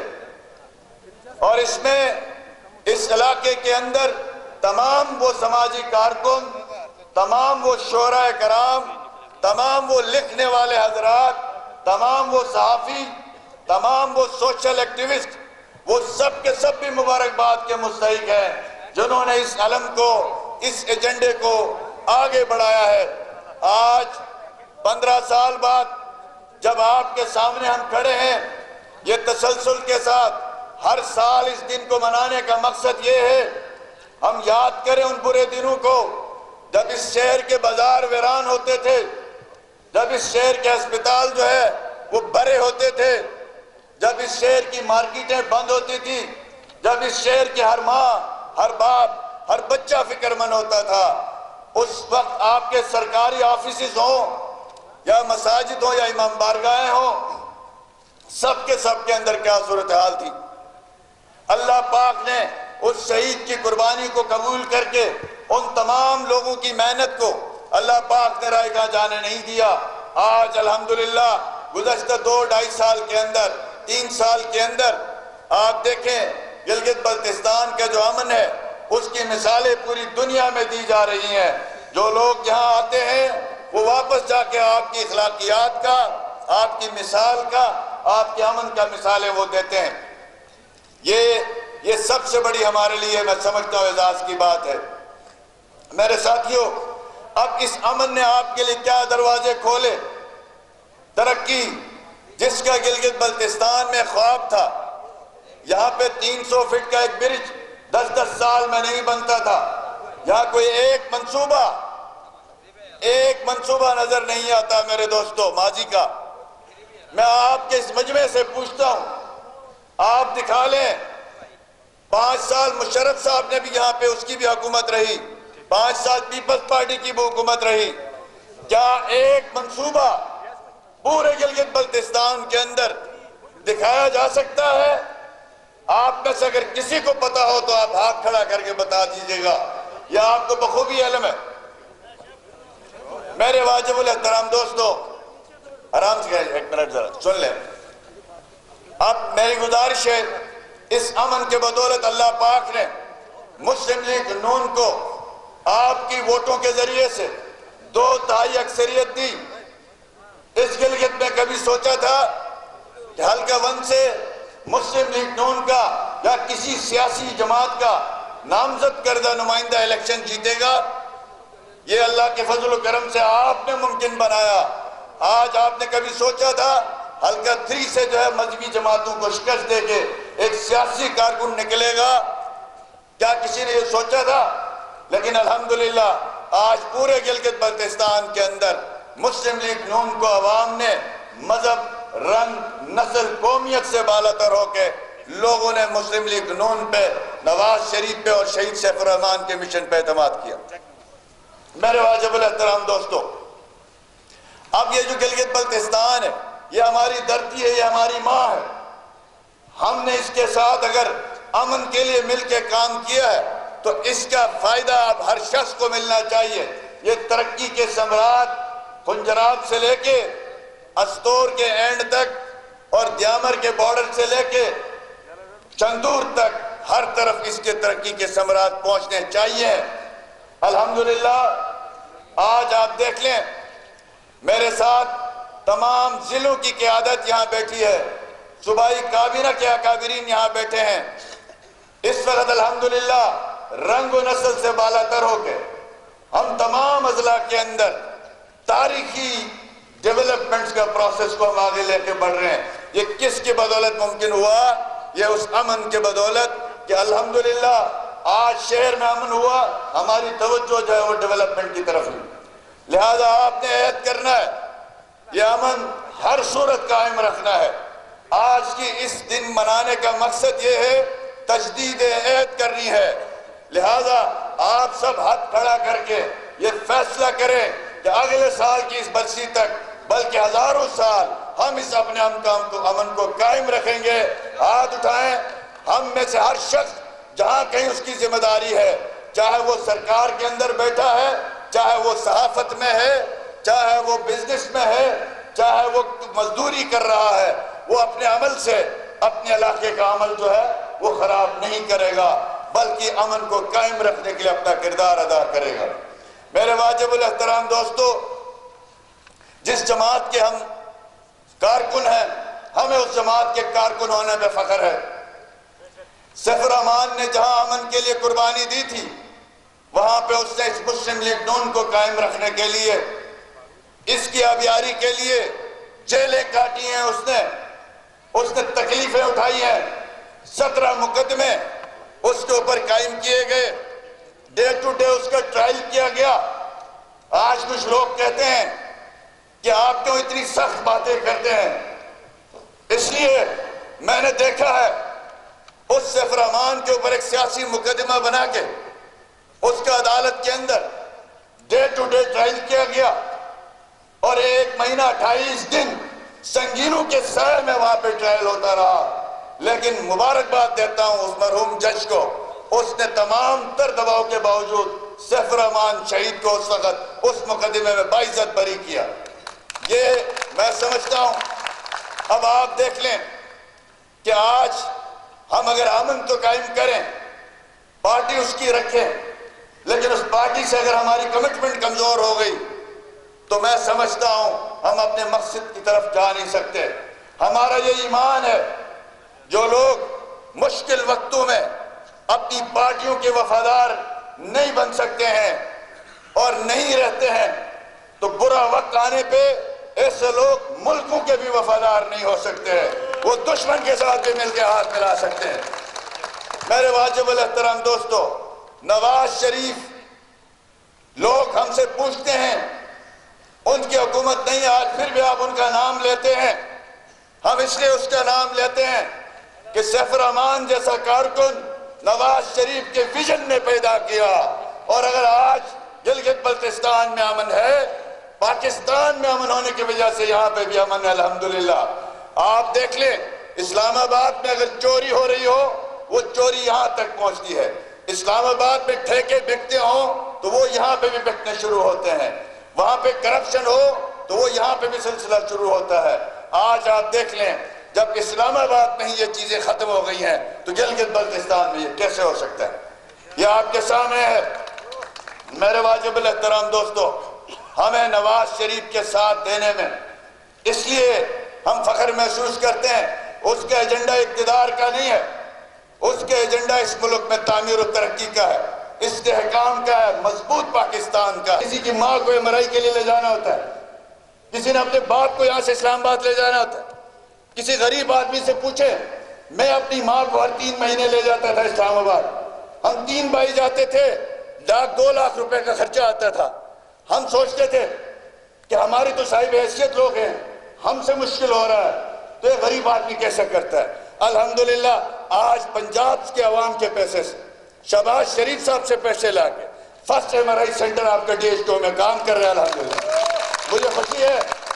اور اس میں اس علاقے کے اندر تمام وہ سماجی کارکن، تمام وہ شعراء کرام، تمام وہ لکھنے والے حضرات، تمام وہ صحافی، تمام وہ سوشل ایکٹیوسٹ، وہ سب کے سب بھی مبارکباد کے مستحق ہیں جنہوں نے اس علم کو، اس ایجنڈے کو آگے بڑھایا ہے۔ آج 15 سال بعد جب آپ کے سامنے ہم کھڑے ہیں، یہ تسلسل کے ساتھ ہر سال اس دن کو منانے کا مقصد یہ ہے ہم یاد کریں ان برے دنوں کو جب اس شہر کے بازار ویران ہوتے تھے، جب اس شہر کے ہسپتال جو ہے وہ بھرے ہوتے تھے، جب اس شہر کی مارکیٹیں بند ہوتی تھی، جب اس شہر کے ہر ماں، ہر باپ، ہر بچہ فکر مند ہوتا تھا۔ اس وقت آپ کے سرکاری آفیسز ہوں یا مساجد ہوں یا امام بارگاہیں ہوں، سب کے اندر کیا صورتحال تھی۔ اللہ پاک نے اس شہید کی قربانی کو قبول کر کے ان تمام لوگوں کی محنت کو اللہ پاک نے رائے گاہ جانے نہیں دیا۔ آج الحمدللہ گزشتہ 2-2.5 سال کے اندر، 3 سال کے اندر آپ دیکھیں گلگت بلتستان کا جو امن ہے اس کی مثالیں پوری دنیا میں دی جا رہی ہیں۔ جو لوگ یہاں آتے ہیں وہ واپس جا کے آپ کی اخلاقیات کا، آپ کی مثال کا، آپ کے امن کا مثالیں وہ دیتے ہیں۔ یہ سب سے بڑی ہمارے لیے میں سمجھتا ہوں اعزاز کی بات ہے۔ میرے ساتھیوں، اب اس امن نے آپ کے لیے کیا دروازے کھولے؟ ترقی جس کا گلگت بلتستان میں خواب تھا، یہاں پہ 300 فٹ کا ایک برج 10 سال میں نہیں بنتا تھا، یہاں کوئی ایک منصوبہ نظر نہیں آتا میرے دوستو ماضی کا۔ میں آپ کے اس مجمع سے پوچھتا ہوں، آپ دکھا لیں 5 سال مشرف صاحب نے بھی یہاں پہ اس کی بھی حکومت رہی، 5 سال پیپلز پارٹی کی بھی حکومت رہی، کیا ایک منصوبہ پورے گلگت بلتستان کے اندر دکھایا جا سکتا ہے؟ آپ میں سے اگر کسی کو پتا ہو تو آپ ہاتھ کھڑا کر کے بتا دیجئے گا، یا آپ کو بخوبی علم ہے۔ میرے واجب الاحترام دوستو، آرام سے ایک منٹ ذرا سن لیں۔ اب میری گزارش ہے، اس امن کے بدولت اللہ پاک نے مسلم لیگ نون کو آپ کی ووٹوں کے ذریعے سے 2/3 اکثریت دی۔ اس گلگت میں کبھی سوچا تھا کہ حلقہ 1 سے مسلم لیگ نون کا یا کسی سیاسی جماعت کا نامزد کردہ نمائندہ الیکشن جیتے گا؟ یہ اللہ کے فضل و کرم سے آپ نے ممکن بنایا۔ آج آپ نے کبھی سوچا تھا حلقہ 3 سے جو ہے مذہبی جماعتوں کو شکست دے کے ایک سیاسی کارکن نکلے گا؟ کیا کسی نے یہ سوچا تھا؟ لیکن الحمدللہ آج پورے گلگت بلتستان کے اندر مسلم لیگ نون کو عوام نے مذہب، رنگ، نسل، قومیت سے بالاتر ہو کے لوگوں نے مسلم لیگ نون پہ، نواز شریف پہ اور شہید سیف الرحمان کے مشن پہ اعتماد کیا۔ میرے واجب الاحترام دوستو، اب یہ جو گلگت بلتستان ہے، یہ ہماری دھرتی ہے، یہ ہماری ماں ہے. ہم نے اس کے ساتھ اگر امن کے لیے مل کے کام کیا ہے تو اس کا فائدہ اب ہر شخص کو ملنا چاہیے. یہ ترقی کے ثمرات خنجرات سے لے کے استور کے اینڈ تک اور دیامر کے بارڈر سے لے کے چندور تک ہر طرف اس کے ترقی کے ثمرات پہنچنے چاہیے. الحمدللہ آج آپ دیکھ لیں میرے ساتھ تمام ضلعوں کی قیادت یہاں بیٹھی ہے، صوبائی کابینہ کے اکابرین یہاں بیٹھے ہیں. اس وقت الحمدللہ رنگ و نسل سے بالا تر ہو کے ہم تمام اضلاع کے اندر تاریخی ڈیولپمنٹس کا پروسیس کو ہم آگے لے کے بڑھ رہے ہیں. یہ کس کی بدولت ممکن ہوا؟ یہ اس امن کے بدولت کہ الحمدللہ آج شہر میں امن ہوا، ہماری توجہ جو ہے وہ ڈیولپمنٹ کی طرف ہوئی. لہذا آپ نے عہد کرنا ہے، یہ امن ہر صورت قائم رکھنا ہے. آج کی اس دن منانے کا مقصد یہ ہے تجدید عہد کرنی ہے. لہذا آپ سب ہاتھ کھڑا کر کے یہ فیصلہ کریں کہ اگلے سال کی اس برسی تک بلکہ ہزاروں سال ہم اس اپنے امن کو قائم رکھیں گے. ہاتھ اٹھائیں. ہم میں سے ہر شخص جہاں کہیں اس کی ذمہ داری ہے، چاہے وہ سرکار کے اندر بیٹھا ہے، چاہے وہ صحافت میں ہے، چاہے وہ بزنس میں ہے، چاہے وہ مزدوری کر رہا ہے، وہ اپنے عمل سے اپنے علاقے کا عمل جو ہے وہ خراب نہیں کرے گا بلکہ امن کو قائم رکھنے کے لیے اپنا کردار ادا کرے گا. میرے واجب الاحترام دوستو، جس جماعت کے ہم کارکن ہیں ہمیں اس جماعت کے کارکن ہونے میں فخر ہے. سیف الرحمان نے جہاں امن کے لیے قربانی دی تھی وہاں پہ اس نے اس مسلم لیگ نون کو قائم رکھنے کے لیے، اس کی آبیاری کے لیے جیلیں کاٹی ہیں، اس نے تکلیفیں اٹھائی ہیں. 17 مقدمے اس کے اوپر قائم کیے گئے، ڈے ٹو ڈے اس کا ٹرائل کیا گیا. آج کچھ لوگ کہتے ہیں کہ آپ کیوں اتنی سخت باتیں کرتے ہیں؟ اس لیے میں نے دیکھا ہے اس سیف الرحمان کے اوپر ایک سیاسی مقدمہ بنا کے اس کا عدالت کے اندر ڈے ٹو ڈے ٹرائل کیا گیا اور 1 مہینہ 28 دن سنگینوں کے سائے میں وہاں پہ ٹرائل ہوتا رہا. لیکن مبارکباد دیتا ہوں اس مرحوم جج کو، اس نے تمام تر دباؤ کے باوجود سیف الرحمان شہید کو اس وقت اس مقدمے میں باعزت بری کیا. یہ میں سمجھتا ہوں. اب آپ دیکھ لیں کہ آج ہم اگر امن تو قائم کریں، پارٹی اس کی رکھیں، لیکن اس پارٹی سے اگر ہماری کمٹمنٹ کمزور ہو گئی تو میں سمجھتا ہوں ہم اپنے مقصد کی طرف جا نہیں سکتے. ہمارا یہ ایمان ہے جو لوگ مشکل وقتوں میں اپنی پارٹیوں کے وفادار نہیں بن سکتے ہیں اور نہیں رہتے ہیں تو برا وقت آنے پہ ایسے لوگ ملکوں کے بھی وفادار نہیں ہو سکتے ہیں، وہ دشمن کے ساتھ بھی مل کے ہاتھ ملا سکتے ہیں. میرے واجب الاحترام دوستو، نواز شریف لوگ ہم سے پوچھتے ہیں، ان کی حکومت نہیں آج پھر بھی آپ ان کا نام لیتے ہیں. ہم اس لیے اس کا نام لیتے ہیں کہ سیف الرحمان جیسا کارکن نواز شریف کے ویژن نے پیدا کیا. اور اگر آج گلگت بلتستان میں امن ہے، پاکستان میں امن ہونے کی وجہ سے یہاں پہ بھی امن ہے الحمدللہ. آپ دیکھ لیں اسلام آباد میں اگر چوری ہو رہی ہو وہ چوری یہاں تک پہنچتی ہے. اسلام آباد میں ٹھیکے بکتے ہوں تو وہ یہاں پہ بھی بکنے شروع ہوتے ہیں. وہاں پہ کرپشن ہو تو وہ یہاں پہ بھی سلسلہ شروع ہوتا ہے. آج آپ دیکھ لیں جب اسلام آباد میں ہی یہ چیزیں ختم ہو گئی ہیں تو گلگت بلتستان میں یہ کیسے ہو سکتا ہے؟ یہ آپ کے سامنے ہے. میرے واجب الاحترام دوستو، ہمیں نواز شریف کے ساتھ دینے میں اس لیے ہم فخر محسوس کرتے ہیں. اس کا ایجنڈا اقتدار کا نہیں ہے، اس کا ایجنڈا اس ملک میں تعمیر و ترقی کا ہے، استحکام کا ہے، مضبوط پاکستان کا. کسی کی ماں کو MRI کے لیے لے جانا ہوتا ہے، کسی نے اپنے باپ کو یہاں سے اسلام آباد لے جانا ہوتا ہے. کسی غریب آدمی سے پوچھے، میں اپنی ماں کو ہر 3 مہینے لے جاتا تھا اسلام آباد. ہم 3 بھائی جاتے تھے، 2 لاکھ روپے کا خرچہ آتا تھا. ہم سوچتے تھے کہ ہماری تو صاحب حیثیت لوگ ہیں، ہم سے مشکل ہو رہا ہے تو یہ غریب آدمی کیسے کرتا ہے. الحمدللہ آج پنجاب کے عوام کے پیسے سے، شہباز شریف صاحب سے پیسے لا کے فرسٹ MRI سینٹر آپ کا DHO میں کام کر رہا ہے الحمدللہ. مجھے خوشی ہے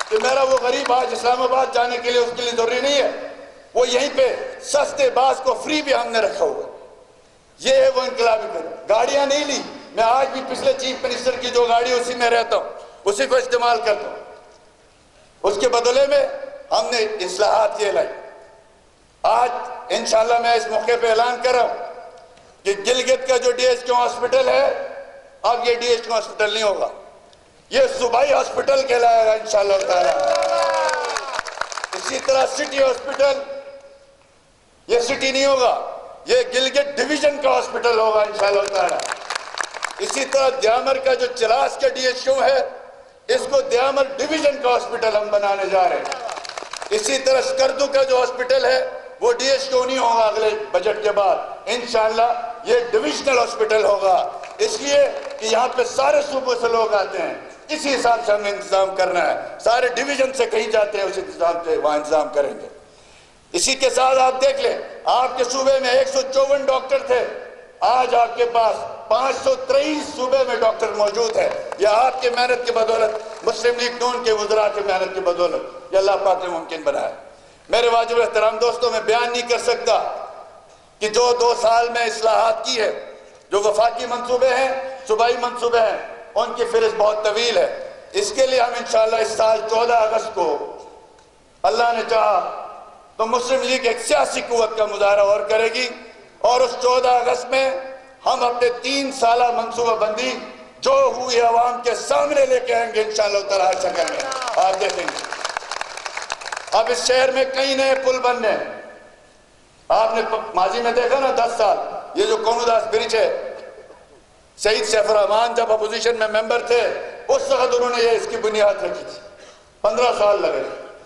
کہ میرا وہ غریب آج اسلام آباد جانے کے لیے اس کے لیے ضروری نہیں ہے، وہ یہیں پہ سستے باز کو فری بھی ہم نے رکھا ہوا. یہ ہے وہ انقلابی قدم. گاڑیاں نہیں لی، میں آج بھی پچھلے چیف منسٹر کی جو گاڑی اسی میں رہتا ہوں، اسی کو استعمال کرتا ہوں. اس کے بدلے میں ہم نے اصلاحات یہ لائی. آج انشاءاللہ میں اس موقع پہ اعلان کر رہا ہوں کہ گلگت کا جو ڈی ایچ کیو ہاسپٹل ہے، اب یہ ڈی ایچ کیو ہاسپٹل نہیں ہوگا، یہ صوبائی ہاسپٹل کہلائے گا انشاءاللہ تعالی. اسی طرح سٹی ہاسپٹل، یہ سٹی نہیں ہوگا، یہ گلگت ڈویژن کا ہاسپٹل ہوگا انشاءاللہ تعالی. اسی طرح دیامر کا جو چلاس کا ڈی ایچ کیو ہے، اس کو دیامر ڈویژن کا ہاسپٹل ہم بنانے جا رہے ہیں. اسی طرح سکردو کا جو ہاسپٹل ہے وہ ڈی ایچ کیو نہیں ہوگا، اگلے بجٹ کے بعد انشاءاللہ یہ ڈویژنل ہاسپٹل ہوگا. اس لیے کہ یہاں پہ سارے صوبوں سے لوگ آتے ہیں، اسی حساب سے ہمیں انتظام کرنا ہے. سارے ڈویژن سے کہیں جاتے ہیں، اس انتظام سے وہاں انتظام کریں گے. اسی کے ساتھ آپ دیکھ لیں، آپ کے صوبے میں 154 ڈاکٹر تھے، آج آپ کے پاس 523 صوبے میں ڈاکٹر موجود ہے. یہ آپ کے محنت کی بدولت، مسلم لیگ نون کے وزراء کی محنت کی بدولت، یہ اللہ پاک نے ممکن بنایا. میرے واجب احترام دوستوں، میں بیان نہیں کر سکتا کہ جو 2 سال میں اصلاحات کی ہے، جو وفاقی منصوبے ہیں، صوبائی منصوبے ہیں، ان کی فہرست بہت طویل ہے. اس کے لیے ہم انشاءاللہ اس سال 14 اگست کو اللہ نے چاہا تو مسلم لیگ ایک سیاسی قوت کا مظاہرہ اور کرے گی، اور اس 14 اگست میں ہم اپنے 3 سالہ منصوبہ بندی جو ہوئی عوام کے سامنے لے کے آئیں گے انشاءاللہ تعالیٰ ہر شکل میں. آپ دیکھیں گے اب اس شہر میں کئی نئے پل بننے ہیں. آپ نے ماضی میں دیکھا نا 10 سال، یہ جو کونوداس برج ہے، شہید سیف الرحمان جب اپوزیشن میں ممبر تھے اس وقت انہوں نے یہ اس کی بنیاد رکھی تھی، 15 سال لگے.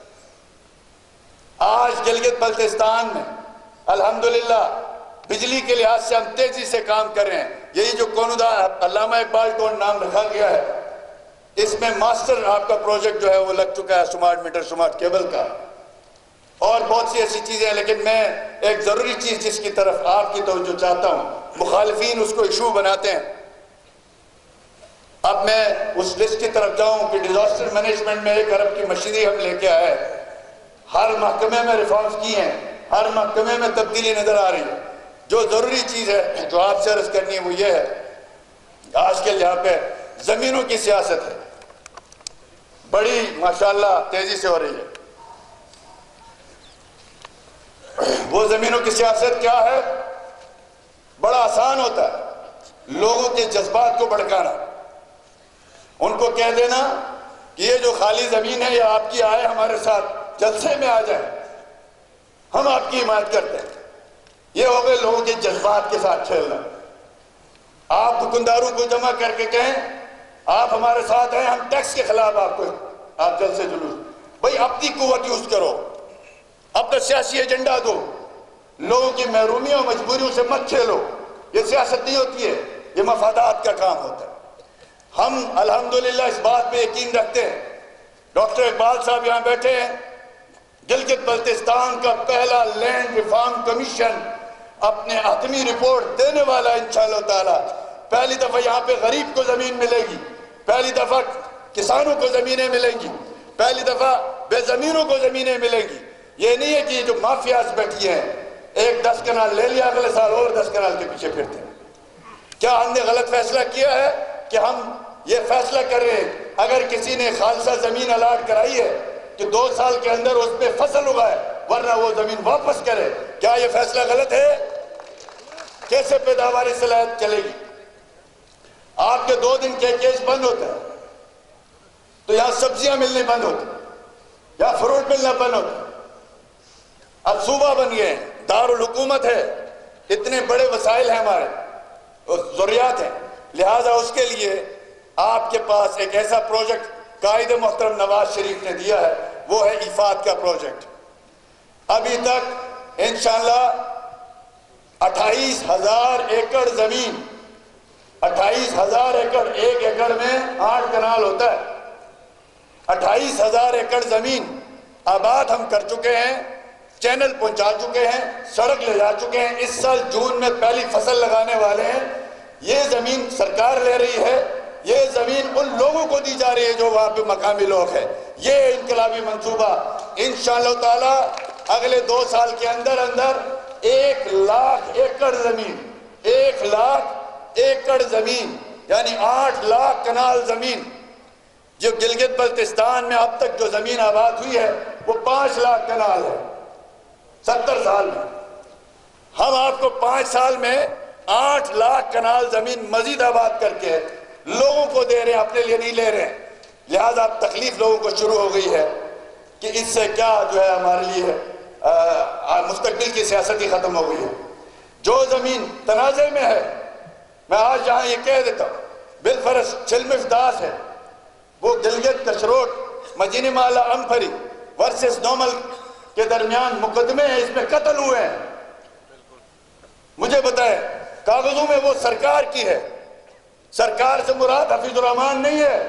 آج گلگت بلتستان میں الحمدللہ بجلی کے لحاظ سے ہم تیزی سے کام کر رہے ہیں. یہی جو کونوداس علامہ اقبال ٹون نام رکھا گیا ہے، اس میں ماسٹر آپ کا پروجیکٹ جو ہے وہ لگ چکا ہے، سمارٹ میٹر، سمارٹ کیبل کا، اور بہت سی ایسی چیزیں ہیں. لیکن میں ایک ضروری چیز جس کی طرف آپ کی توجہ چاہتا ہوں، مخالفین اس کو ایشو بناتے ہیں. اب میں اس لسٹ کی طرف جاؤں کہ ڈیزاسٹر مینجمنٹ میں 1 ارب کی مشینری ہم لے کے آئے، ہر محکمے میں ریفارمز کی ہیں، ہر محکمے میں تبدیلی نظر آ رہی ہے. جو ضروری چیز ہے جو آپ سے عرض کرنی ہے وہ یہ ہے، آج کل یہاں پہ زمینوں کی سیاست ہے، بڑی ماشاءاللہ تیزی سے ہو رہی ہے. وہ زمینوں کی سیاست کیا ہے؟ بڑا آسان ہوتا ہے لوگوں کے جذبات کو بھڑکانا، ان کو کہہ دینا کہ یہ جو خالی زمین ہے یہ آپ کی، آئے ہمارے ساتھ جلسے میں آ جائیں، ہم آپ کی حمایت کرتے ہیں. یہ ہو گئے لوگوں کے جذبات کے ساتھ کھیلنا. آپ دکانداروں کو جمع کر کے کہیں آپ ہمارے ساتھ ہیں، ہم ٹیکس کے خلاف آپ جلسے جلوس، بھئی اپنی قوت یوز کرو، اپنا سیاسی ایجنڈا دو، لوگوں کی محرومیوں مجبوریوں سے مت کھیلو. یہ سیاست نہیں ہوتی ہے، یہ مفادات کا کام ہوتا ہے. ہم الحمدللہ اس بات پہ یقین رکھتے ہیں. ڈاکٹر اقبال صاحب یہاں بیٹھے ہیں، گلگت بلتستان کا پہلا لینڈ ریفارم کمیشن اپنے حتمی رپورٹ دینے والا انشاءاللہ تعالی. پہلی دفعہ یہاں پہ غریب کو زمین ملے گی، پہلی دفعہ کسانوں کو زمینیں ملیں گی، پہلی دفعہ بے زمینوں کو زمینیں ملیں گی. یہ نہیں ہے کہ یہ جو مافیاز بیٹھی ہیں، ایک 10 کنال لے لیا اگلے سال اور 10 کنال کے پیچھے پھرتے ہیں. کیا ہم نے غلط فیصلہ کیا ہے کہ ہم یہ فیصلہ کر رہے ہیں اگر کسی نے خالصہ زمین الاٹ کرائی ہے کہ 2 سال کے اندر اس پہ فصل اگائے ورنہ وہ زمین واپس کرے؟ کیا یہ فیصلہ غلط ہے؟ کیسے پیداواری صلاحیت چلے گی؟ آپ کے 2 دن کے کیس بند ہوتا ہے تو یہاں سبزیاں ملنے بند ہوتی ہیں، یہاں فروٹ ملنا بند ہوتا ہے. اب صوبہ بن گئے ہیں، دارالحکومت ہے، اتنے بڑے وسائل ہیں ہمارے، ضروریات ہیں، لہٰذا اس کے لیے آپ کے پاس ایک ایسا پروجیکٹ قائد محترم نواز شریف نے دیا ہے، وہ ہے ایفات کا پروجیکٹ. ابھی تک انشاءاللہ 28,000 ایکڑ زمین، 28,000 ایکڑ، 1 ایکڑ میں 8 کنال ہوتا ہے، 28,000 ایکڑ زمین آباد ہم کر چکے ہیں، چینل پہنچا چکے ہیں، سڑک لے جا چکے ہیں. اس سال جون میں پہلی فصل لگانے والے ہیں. یہ زمین سرکار لے رہی ہے، یہ زمین ان لوگوں کو دی جا رہی ہے جو وہاں پہ مقامی لوگ ہیں. یہ انقلابی منصوبہ انشاءاللہ تعالی اگلے 2 سال کے اندر 1 لاکھ ایکڑ زمین 1 لاکھ ایکڑ زمین یعنی 8 لاکھ کنال زمین جو گلگت بلتستان میں اب تک جو زمین آباد ہوئی ہے وہ 5 لاکھ کنال ہے 70 سال میں. ہم آپ کو 5 سال میں 8 لاکھ کنال زمین مزید آباد کر کے لوگوں کو دے رہے ہیں, اپنے لیے نہیں لے رہے ہیں. لہذا اب تکلیف لوگوں کو شروع ہو گئی ہے کہ اس سے کیا جو ہے ہمارے لیے مستقبل کی سیاست ہی ختم ہو گئی ہے. جو زمین تنازع میں ہے, میں آج یہاں یہ کہہ دیتا ہوں, بالفرض چلمش داس ہے, وہ گلگت کشروٹ مجینی مالا امپھری ورسس نومل کے درمیان مقدمے ہیں, اس میں قتل ہوئے ہیں. مجھے بتائیں کاغذوں میں وہ سرکار کی ہے, سرکار سے مراد حفیظ الرحمان نہیں ہے.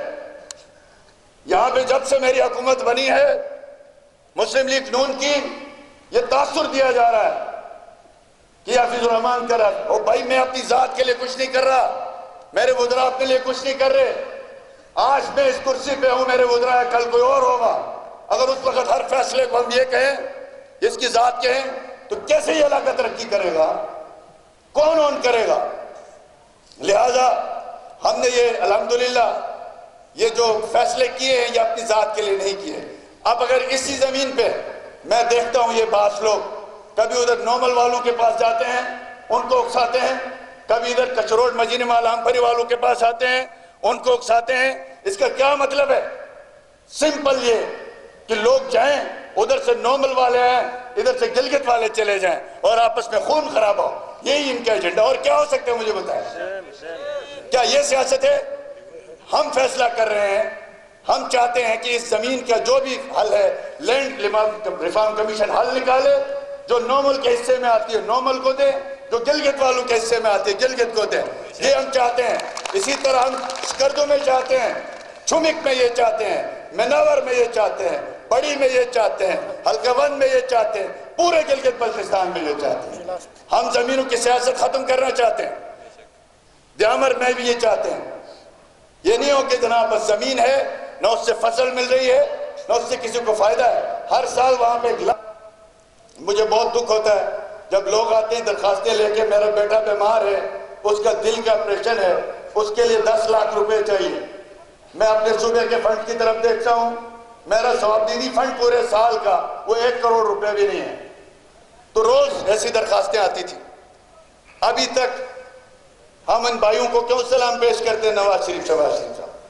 یہاں پہ جب سے میری حکومت بنی ہے مسلم لیگ نون کی یہ تاثر دیا جا رہا ہے کہ حفیظ الرحمان کر رہا ہے. او بھائی میں اپنی ذات کے لیے کچھ نہیں کر رہا, میرے وزراء اپنے لیے کچھ نہیں کر رہے. آج میں اس کرسی پہ ہوں, میرے وزراء کل کوئی اور ہوگا. اگر اس وقت ہر فیصلے کو ہم یہ کہیں, اس کی ذات کہیں, تو کیسے یہ علاقہ ترقی کرے گا, کون اون کرے گا. لہذا ہم نے یہ الحمدللہ یہ جو فیصلے کیے ہیں یہ اپنی ذات کے لیے نہیں کیے. اب اگر اسی زمین پہ میں دیکھتا ہوں یہ بعض لوگ کبھی ادھر نومل والوں کے پاس جاتے ہیں, ان کو اکساتے ہیں, کبھی ادھر کچروٹ مجینی مالا امپھری والوں کے پاس آتے ہیں, ان کو اکساتے ہیں. اس کا کیا مطلب ہے؟ سمپل یہ کہ لوگ جائیں, ادھر سے نومل والے ہیں, ادھر سے گلگت والے چلے جائیں اور آپس میں خون خراب ہو. یہی ان کا ایجنڈا. اور کیا ہو سکتا ہے مجھے بتائیں؟ کیا یہ سیاست ہے؟ ہم فیصلہ کر رہے ہیں, ہم چاہتے ہیں کہ اس زمین کا جو بھی حل ہے لینڈ ریفارم کمیشن حل نکالے. جو نومل کے حصے میں آتی ہے نومل کو دے, جو گلگت والوں کے حصے میں آتی ہے گلگت کو دے. یہ ہم چاہتے ہیں. اسی طرح ہم سکردو میں چاہتے ہیں, چھمک میں یہ چاہتے ہیں, منور میں یہ چاہتے ہیں, بڑی میں یہ چاہتے ہیں, حلقہ میں یہ چاہتے ہیں, پورے گلگت بلتستان میں یہ چاہتے ہیں. ہم زمینوں کی سیاست ختم کرنا چاہتے ہیں. دیامر میں بھی یہ چاہتے ہیں. یہ نہیں ہو کہ جناب بس زمین ہے, نہ اس سے فصل مل رہی ہے, نہ اس سے کسی کو فائدہ ہے. ہر سال وہاں پہ مجھے بہت دکھ ہوتا ہے جب لوگ آتے ہیں درخواستیں لے کے, میرا بیٹا بیمار ہے, اس کا دل کا آپریشن ہے, اس کے لیے 10 لاکھ روپے چاہیے. میں اپنے صوبے کے فنڈ کی طرف دیکھتا ہوں, میرا ثوابدیدی فنڈ پورے سال کا وہ 1 کروڑ روپے بھی نہیں ہے. تو روز ایسی درخواستیں آتی تھی. ابھی تک ہم ان بھائیوں کو کیوں سلام پیش کرتے ہیں؟ نواز شریف شہباز شریف صاحب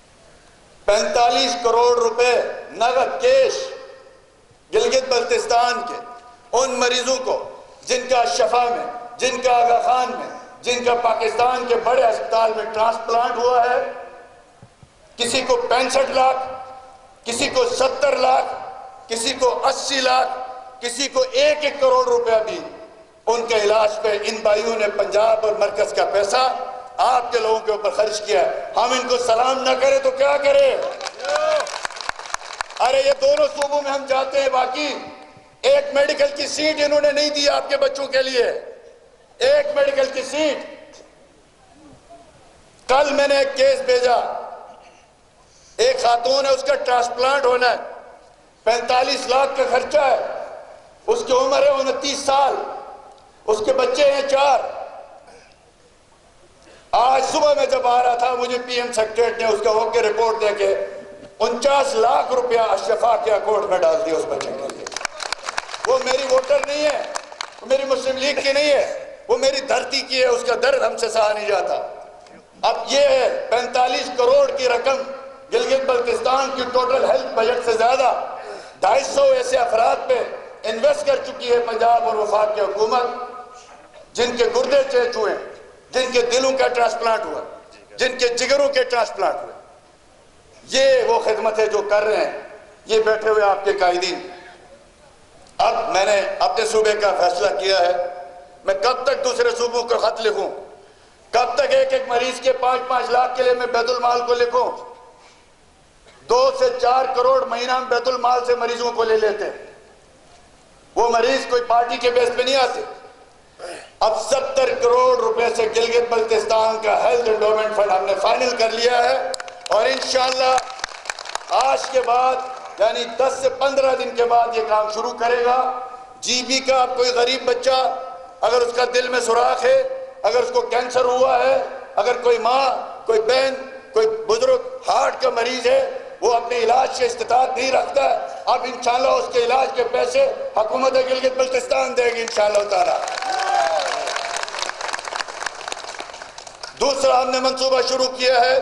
45 کروڑ روپے نقد کیش گلگت بلتستان کے ان مریضوں کو جن کا شفا میں, جن کا آغا خان میں, جن کا پاکستان کے بڑے ہسپتال میں ٹرانسپلانٹ ہوا ہے. کسی کو 65 لاکھ, کسی کو 70 لاکھ, کسی کو 80 لاکھ, کسی کو 1 کروڑ روپیہ بھی ان کے علاج پہ ان بھائیوں نے پنجاب اور مرکز کا پیسہ آپ کے لوگوں کے اوپر خرچ کیا ہے. ہم ان کو سلام نہ کریں تو کیا کریں؟ ارے یہ دونوں صوبوں میں ہم جاتے ہیں, باقی ایک میڈیکل کی سیٹ انہوں نے نہیں دی آپ کے بچوں کے لیے, ایک میڈیکل کی سیٹ. کل میں نے ایک کیس بھیجا, ایک خاتون ہے, اس کا ٹرانسپلانٹ ہونا ہے, 45 لاکھ کا خرچہ ہے, اس کی عمر ہے 29 سال, اس کے بچے ہیں 4. آج صبح میں جب آ رہا تھا مجھے پی ایم سیکریٹریٹ نے اس کا اوکے رپورٹ دے کے 49 لاکھ روپیہ اشرفا کے اکاؤنٹ میں ڈال دیا اس بچے کے لیے. وہ میری ووٹر نہیں ہے, وہ میری مسلم لیگ کی نہیں ہے, وہ میری دھرتی کی ہے, اس کا درد ہم سے سہا نہیں جاتا. اب یہ ہے 45 کروڑ کی رقم گلگت بلتستان کی ٹوٹل ہیلتھ بجٹ سے زیادہ 250 ایسے افراد پہ انویسٹ کر چکی ہے پنجاب اور وفاق کی حکومت, جن کے گردے چیچ ہوئے, جن کے دلوں کا ٹرانسپلانٹ ہوا, جن کے جگروں کے ٹرانسپلانٹ ہوئے. یہ وہ خدمت ہے جو کر رہے ہیں یہ بیٹھے ہوئے آپ کے قائدین. اب میں نے اپنے صوبے کا فیصلہ کیا ہے, میں کب تک دوسرے صوبوں کو خط لکھوں, کب تک ایک ایک مریض کے 5-5 لاکھ کے لیے میں بیت المال کو لکھوں. 2 سے 4 کروڑ مہینہ ہم بیت المال سے مریضوں کو لے لیتے ہیں. وہ مریض کوئی پارٹی کے بیس پہ نہیں آتے. اب 70 کروڑ روپے سے گلگت بلتستان کا ہیلتھ انڈومنٹ فنڈ ہم نے فائنل کر لیا ہے, اور انشاءاللہ آج کے بعد یعنی 10 سے 15 دن کے بعد یہ کام شروع کرے گا۔ جی بی کا کوئی غریب بچہ اگر اس کا دل میں سوراخ ہے، اگر اس کو کینسر ہوا ہے، اگر کوئی ماں، کوئی بہن، کوئی بزرگ ہارٹ کا مریض ہے، وہ اپنے علاج کے استطاعت نہیں رکھتا ہے، اب انشاءاللہ اس کے علاج کے پیسے حکومت گلگت بلتستان دے گی انشاءاللہ تعالی۔ دوسرا ہم نے منصوبہ شروع کیا ہے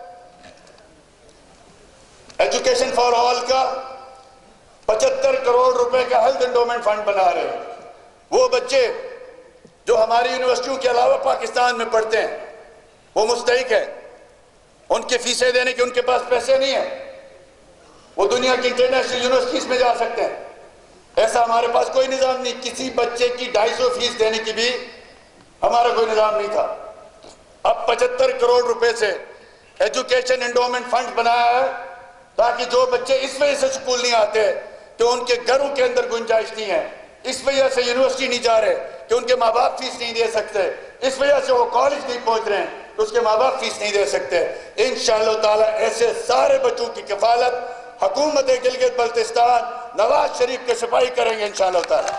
ایجوکیشن فار آل کا، 75 کروڑ روپے کا ہیلتھ انڈومنٹ فنڈ بنا رہے ہیں۔ وہ بچے جو ہماری یونیورسٹیوں کے علاوہ پاکستان میں پڑھتے ہیں وہ مستحق ہیں، ان کی فیسیں دینے کے ان کے پاس پیسے نہیں ہیں، وہ دنیا کی انٹرنیشنل یونیورسٹیز میں جا سکتے ہیں۔ ایسا ہمارے پاس کوئی نظام نہیں، کسی بچے کی 250 فیس دینے کی بھی ہمارا کوئی نظام نہیں تھا۔ اب 75 کروڑ روپے سے ایجوکیشن انڈومنٹ فنڈ بنایا ہے تاکہ جو بچے اس وجہ سے سکول نہیں آتے کہ ان کے گھروں کے اندر گنجائش نہیں ہے، اس وجہ سے یونیورسٹی نہیں جا رہے کہ ان کے ماں باپ فیس نہیں دے سکتے، اس وجہ سے وہ کالج نہیں پہنچ رہے ہیں تو اس کے ماں باپ فیس نہیں دے سکتے، انشاءاللہ تعالی ایسے سارے بچوں کی کفالت حکومت گلگت بلتستان نواز شریف کے سپاہی کریں گے انشاءاللہ تعالی۔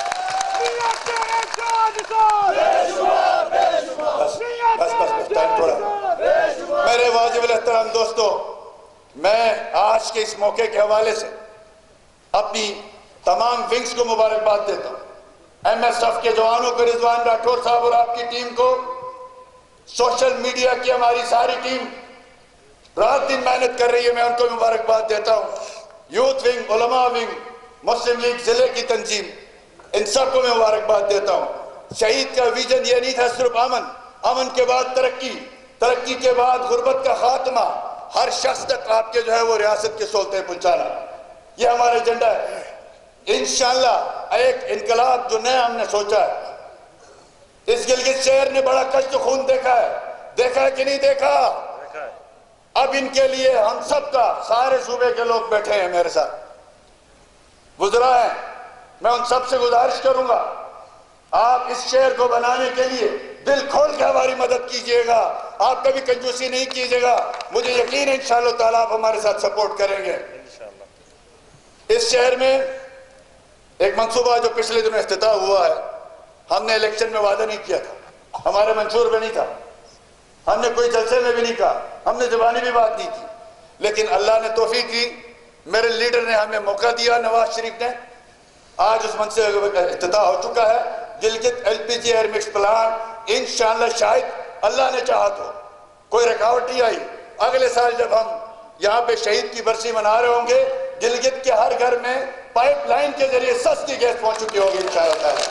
بس ٹائم تھوڑا۔ میرے واجب الاحترام دوستو، میں آج کے اس موقع کے حوالے سے اپنی تمام ونگز کو مبارکباد دیتا ہوں، ایم ایس ایف کے جوانوں کو، رضوان راٹھور صاحب اور آپ کی ٹیم کو، سوشل میڈیا کی ہماری ساری ٹیم رات دن محنت کر رہی ہے، میں ان کو مبارکباد دیتا ہوں، یوتھ ونگ، علماء ونگ، مسلم لیگ ضلع کی تنظیم، ان سب کو میں مبارکباد دیتا ہوں۔ شہید کا ویژن یہ نہیں تھا صرف امن کے بعد ترقی، ترقی کے بعد غربت کا خاتمہ، ہر شخص تک آپ کے جو ہے وہ ریاست کے سہولتیں پہنچانا، یہ ہمارا ایجنڈا ہے۔ انشاءاللہ ایک انقلاب جو نیا ہم نے سوچا ہے، اس گلگت شہر نے بڑا کشت خون دیکھا ہے کہ نہیں دیکھا؟ اب ان کے لیے ہم سب کا، سارے صوبے کے لوگ بیٹھے ہیں میرے ساتھ، وزراء ہیں، میں ان سب سے گزارش کروں گا آپ اس شہر کو بنانے کے لیے دل کھول کے ہماری مدد کیجئے گا، آپ کبھی کنجوسی نہیں کیجئے گا، مجھے یقین ہے انشاءاللہ تعالیٰ آپ ہمارے ساتھ سپورٹ کریں گے۔ اس شہر میں ایک منصوبہ جو پچھلے دنوں افتتاح ہوا ہے، ہم نے الیکشن میں وعدہ نہیں کیا تھا، ہمارے منشور میں نہیں تھا، ہم نے کوئی جلسے میں بھی نہیں کہا، ہم نے زبانی بھی بات نہیں کی، لیکن اللہ نے توفیق دی، میرے لیڈر نے ہمیں موقع دیا، نواز شریف نے، آج اس منصوبے کا افتتاح ہو چکا ہے۔ Gilgit L P G air mix plant انشاءاللہ شاید اللہ نے چاہا تو کوئی رکاوٹ نہیں آئی، اگلے سال جب ہم یہاں پہ شہید کی برسی منا رہے ہوں گے، گلگت کے ہر گھر میں پائپ لائن کے ذریعے سستی گیس پہنچ چکی ہوگی انشاءاللہ تعالی۔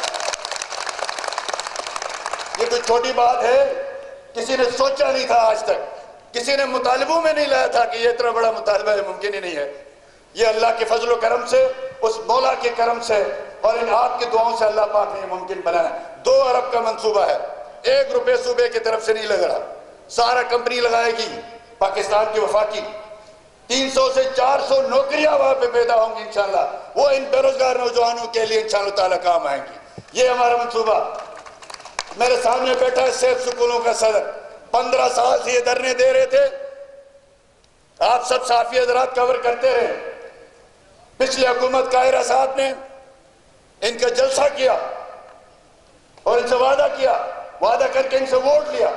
یہ کوئی چھوٹی بات ہے، کسی نے سوچا نہیں تھا آج تک، کسی نے مطالبوں میں نہیں لایا تھا کہ یہ اتنا بڑا مطالبہ ہے، ممکن ہی نہیں ہے، یہ اللہ کے فضل و کرم سے، اس مولا کے کرم سے اور ان آپ کی دعاؤں سے اللہ پاک نے یہ ممکن بنایا۔ 2 ارب کا منصوبہ ہے، 1 روپے صوبے کی طرف سے نہیں لگ رہا، سارا کمپنی لگائے گی پاکستان کی وفاقی، 300 سے 400 نوکریاں وہاں پہ پیدا ہوں گی انشاءاللہ، وہ ان بے روزگار نوجوانوں کے لیے انشاءاللہ تعالیٰ کام آئیں گی، یہ ہمارا منصوبہ۔ میرے سامنے بیٹھا ہے سیف سکولوں کا صدر، 15 سال سے یہ دھرنے دے رہے تھے، آپ سب صحافی حضرات کور کرتے رہے، پچھلی حکومت قاہرہ صاحب نے ان کا جلسہ کیا اور ان سے وعدہ کیا، وعدہ کر کے ان سے ووٹ لیا،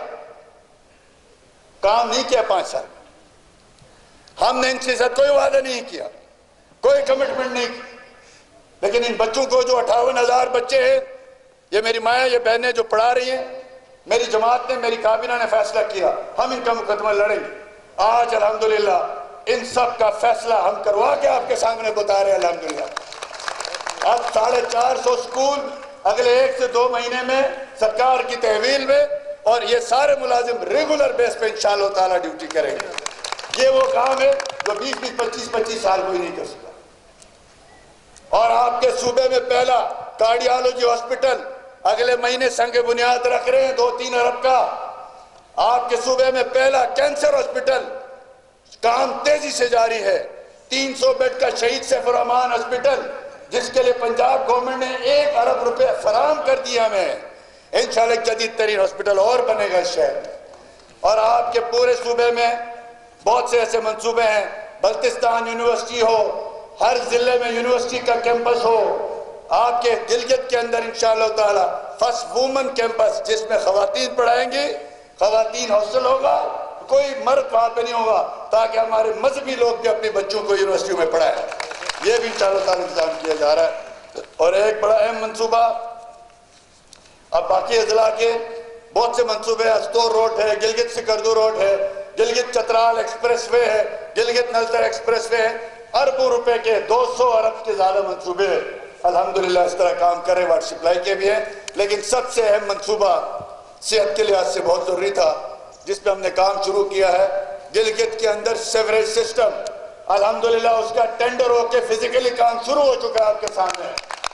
کام نہیں کیا 5 سال۔ ہم نے ان سے ساتھ کوئی وعدہ نہیں کیا، کوئی کمٹمنٹ نہیں کی، لیکن ان بچوں کو جو 58,000 بچے ہیں، یہ میری مائیں، یہ بہنیں جو پڑھا رہی ہیں، میری جماعت نے، میری کابینہ نے فیصلہ کیا ہم ان کا مقدمہ لڑیں گے۔ آج الحمدللہ ان سب کا فیصلہ ہم کروا کے آپ کے سامنے بتا رہے ہیں الحمدللہ۔ اب 450 سکول اگلے 1 سے 2 مہینے میں سرکار کی تحویل میں، اور یہ سارے ملازم ریگولر بیس پہ انشاءاللہ تعالیٰ ڈیوٹی کریں گے۔ یہ وہ کام ہے جو 20-25 سال کوئی نہیں کر سکا۔ اور آپ کے صوبے میں پہلا کارڈیالوجی ہاسپٹل اگلے مہینے سنگ بنیاد رکھ رہے ہیں 2-3 ارب کا۔ آپ کے صوبے میں پہلا کینسر ہاسپٹل کام تیزی سے جاری ہے۔ 300 بیڈ کا شہید سیف الرحمان ہاسپٹل جس کے لیے پنجاب گورنمنٹ نے 1 ارب روپے فراہم کر دیا ہمیں، انشاءاللہ جدید ترین ہاسپٹل اور بنے گا اس شہر میں۔ اور آپ کے پورے صوبے میں بہت سے ایسے منصوبے ہیں بلتستان یونیورسٹی ہو، ہر ضلع میں یونیورسٹی کا کیمپس ہو، آپ کے گلگت کے اندر انشاءاللہ تعالی فرسٹ وومن کیمپس جس میں خواتین پڑھائیں گی، خواتین ہاسٹل ہوگا، کوئی مرد وہاں پہ نہیں ہوگا، تاکہ ہمارے مذہبی لوگ بھی اپنے بچوں کو یونیورسٹیوں میں پڑھائیں. یہ بھی انشاءاللہ تعالی انتظام کیا جا رہا ہے. اور ایک بڑا اہم منصوبہ، اب باقی اضلاع کے بہت سے منصوبے، استور روڈ ہے، گلگت سکردو روڈ ہے، گلگت چترال ایکسپریس وے ہے، گلگت نلتر ایکسپریس وے ہے، اربوں روپے کے 200 ارب کے زیادہ منصوبے ہیں. الحمدللہ اس طرح کام کرے، واٹر سپلائی کے بھی ہیں. لیکن سب سے اہم منصوبہ صحت کے لحاظ سے بہت ضروری تھا، جس پہ ہم نے کام شروع کیا ہے، گلگت کے اندر سیوریج سسٹم. الحمدللہ اس کا ٹینڈر ہو کے فزیکلی کام شروع ہو چکا ہے آپ کے سامنے.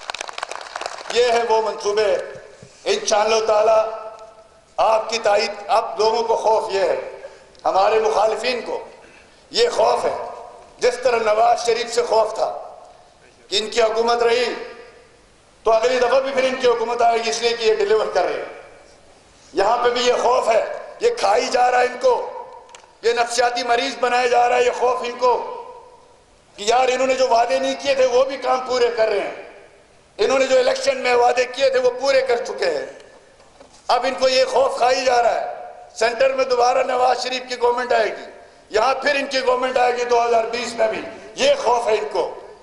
یہ ہے وہ منصوبے. انشاءاللہ تعالی آپ کی تائید. اب لوگوں کو خوف یہ ہے، ہمارے مخالفین کو یہ خوف ہے، جس طرح نواز شریف سے خوف تھا کہ ان کی حکومت رہی تو اگلی دفعہ بھی پھر ان کی حکومت آئے گی، اس لیے کہ یہ ڈیلیور کر رہے ہیں. یہاں پہ بھی یہ خوف ہے، یہ کھائی جا رہا ہے ان کو، یہ نفسیاتی مریض بنایا جا رہا ہے. یہ خوف ان کو کہ یار انہوں نے جو وعدے نہیں کیے تھے وہ بھی کام پورے کر رہے ہیں، انہوں نے جو الیکشن میں وعدے کیے تھے وہ پورے کر چکے ہیں. اب ان کو یہ خوف کھائی جا رہا ہے. سینٹر میں دوبارہ نواز شریف کی گورنمنٹ آئے گی، یہاں پھر ان کی گورنمنٹ آئے گی 2020 میں بھی، یہ خوف ہے ان کو.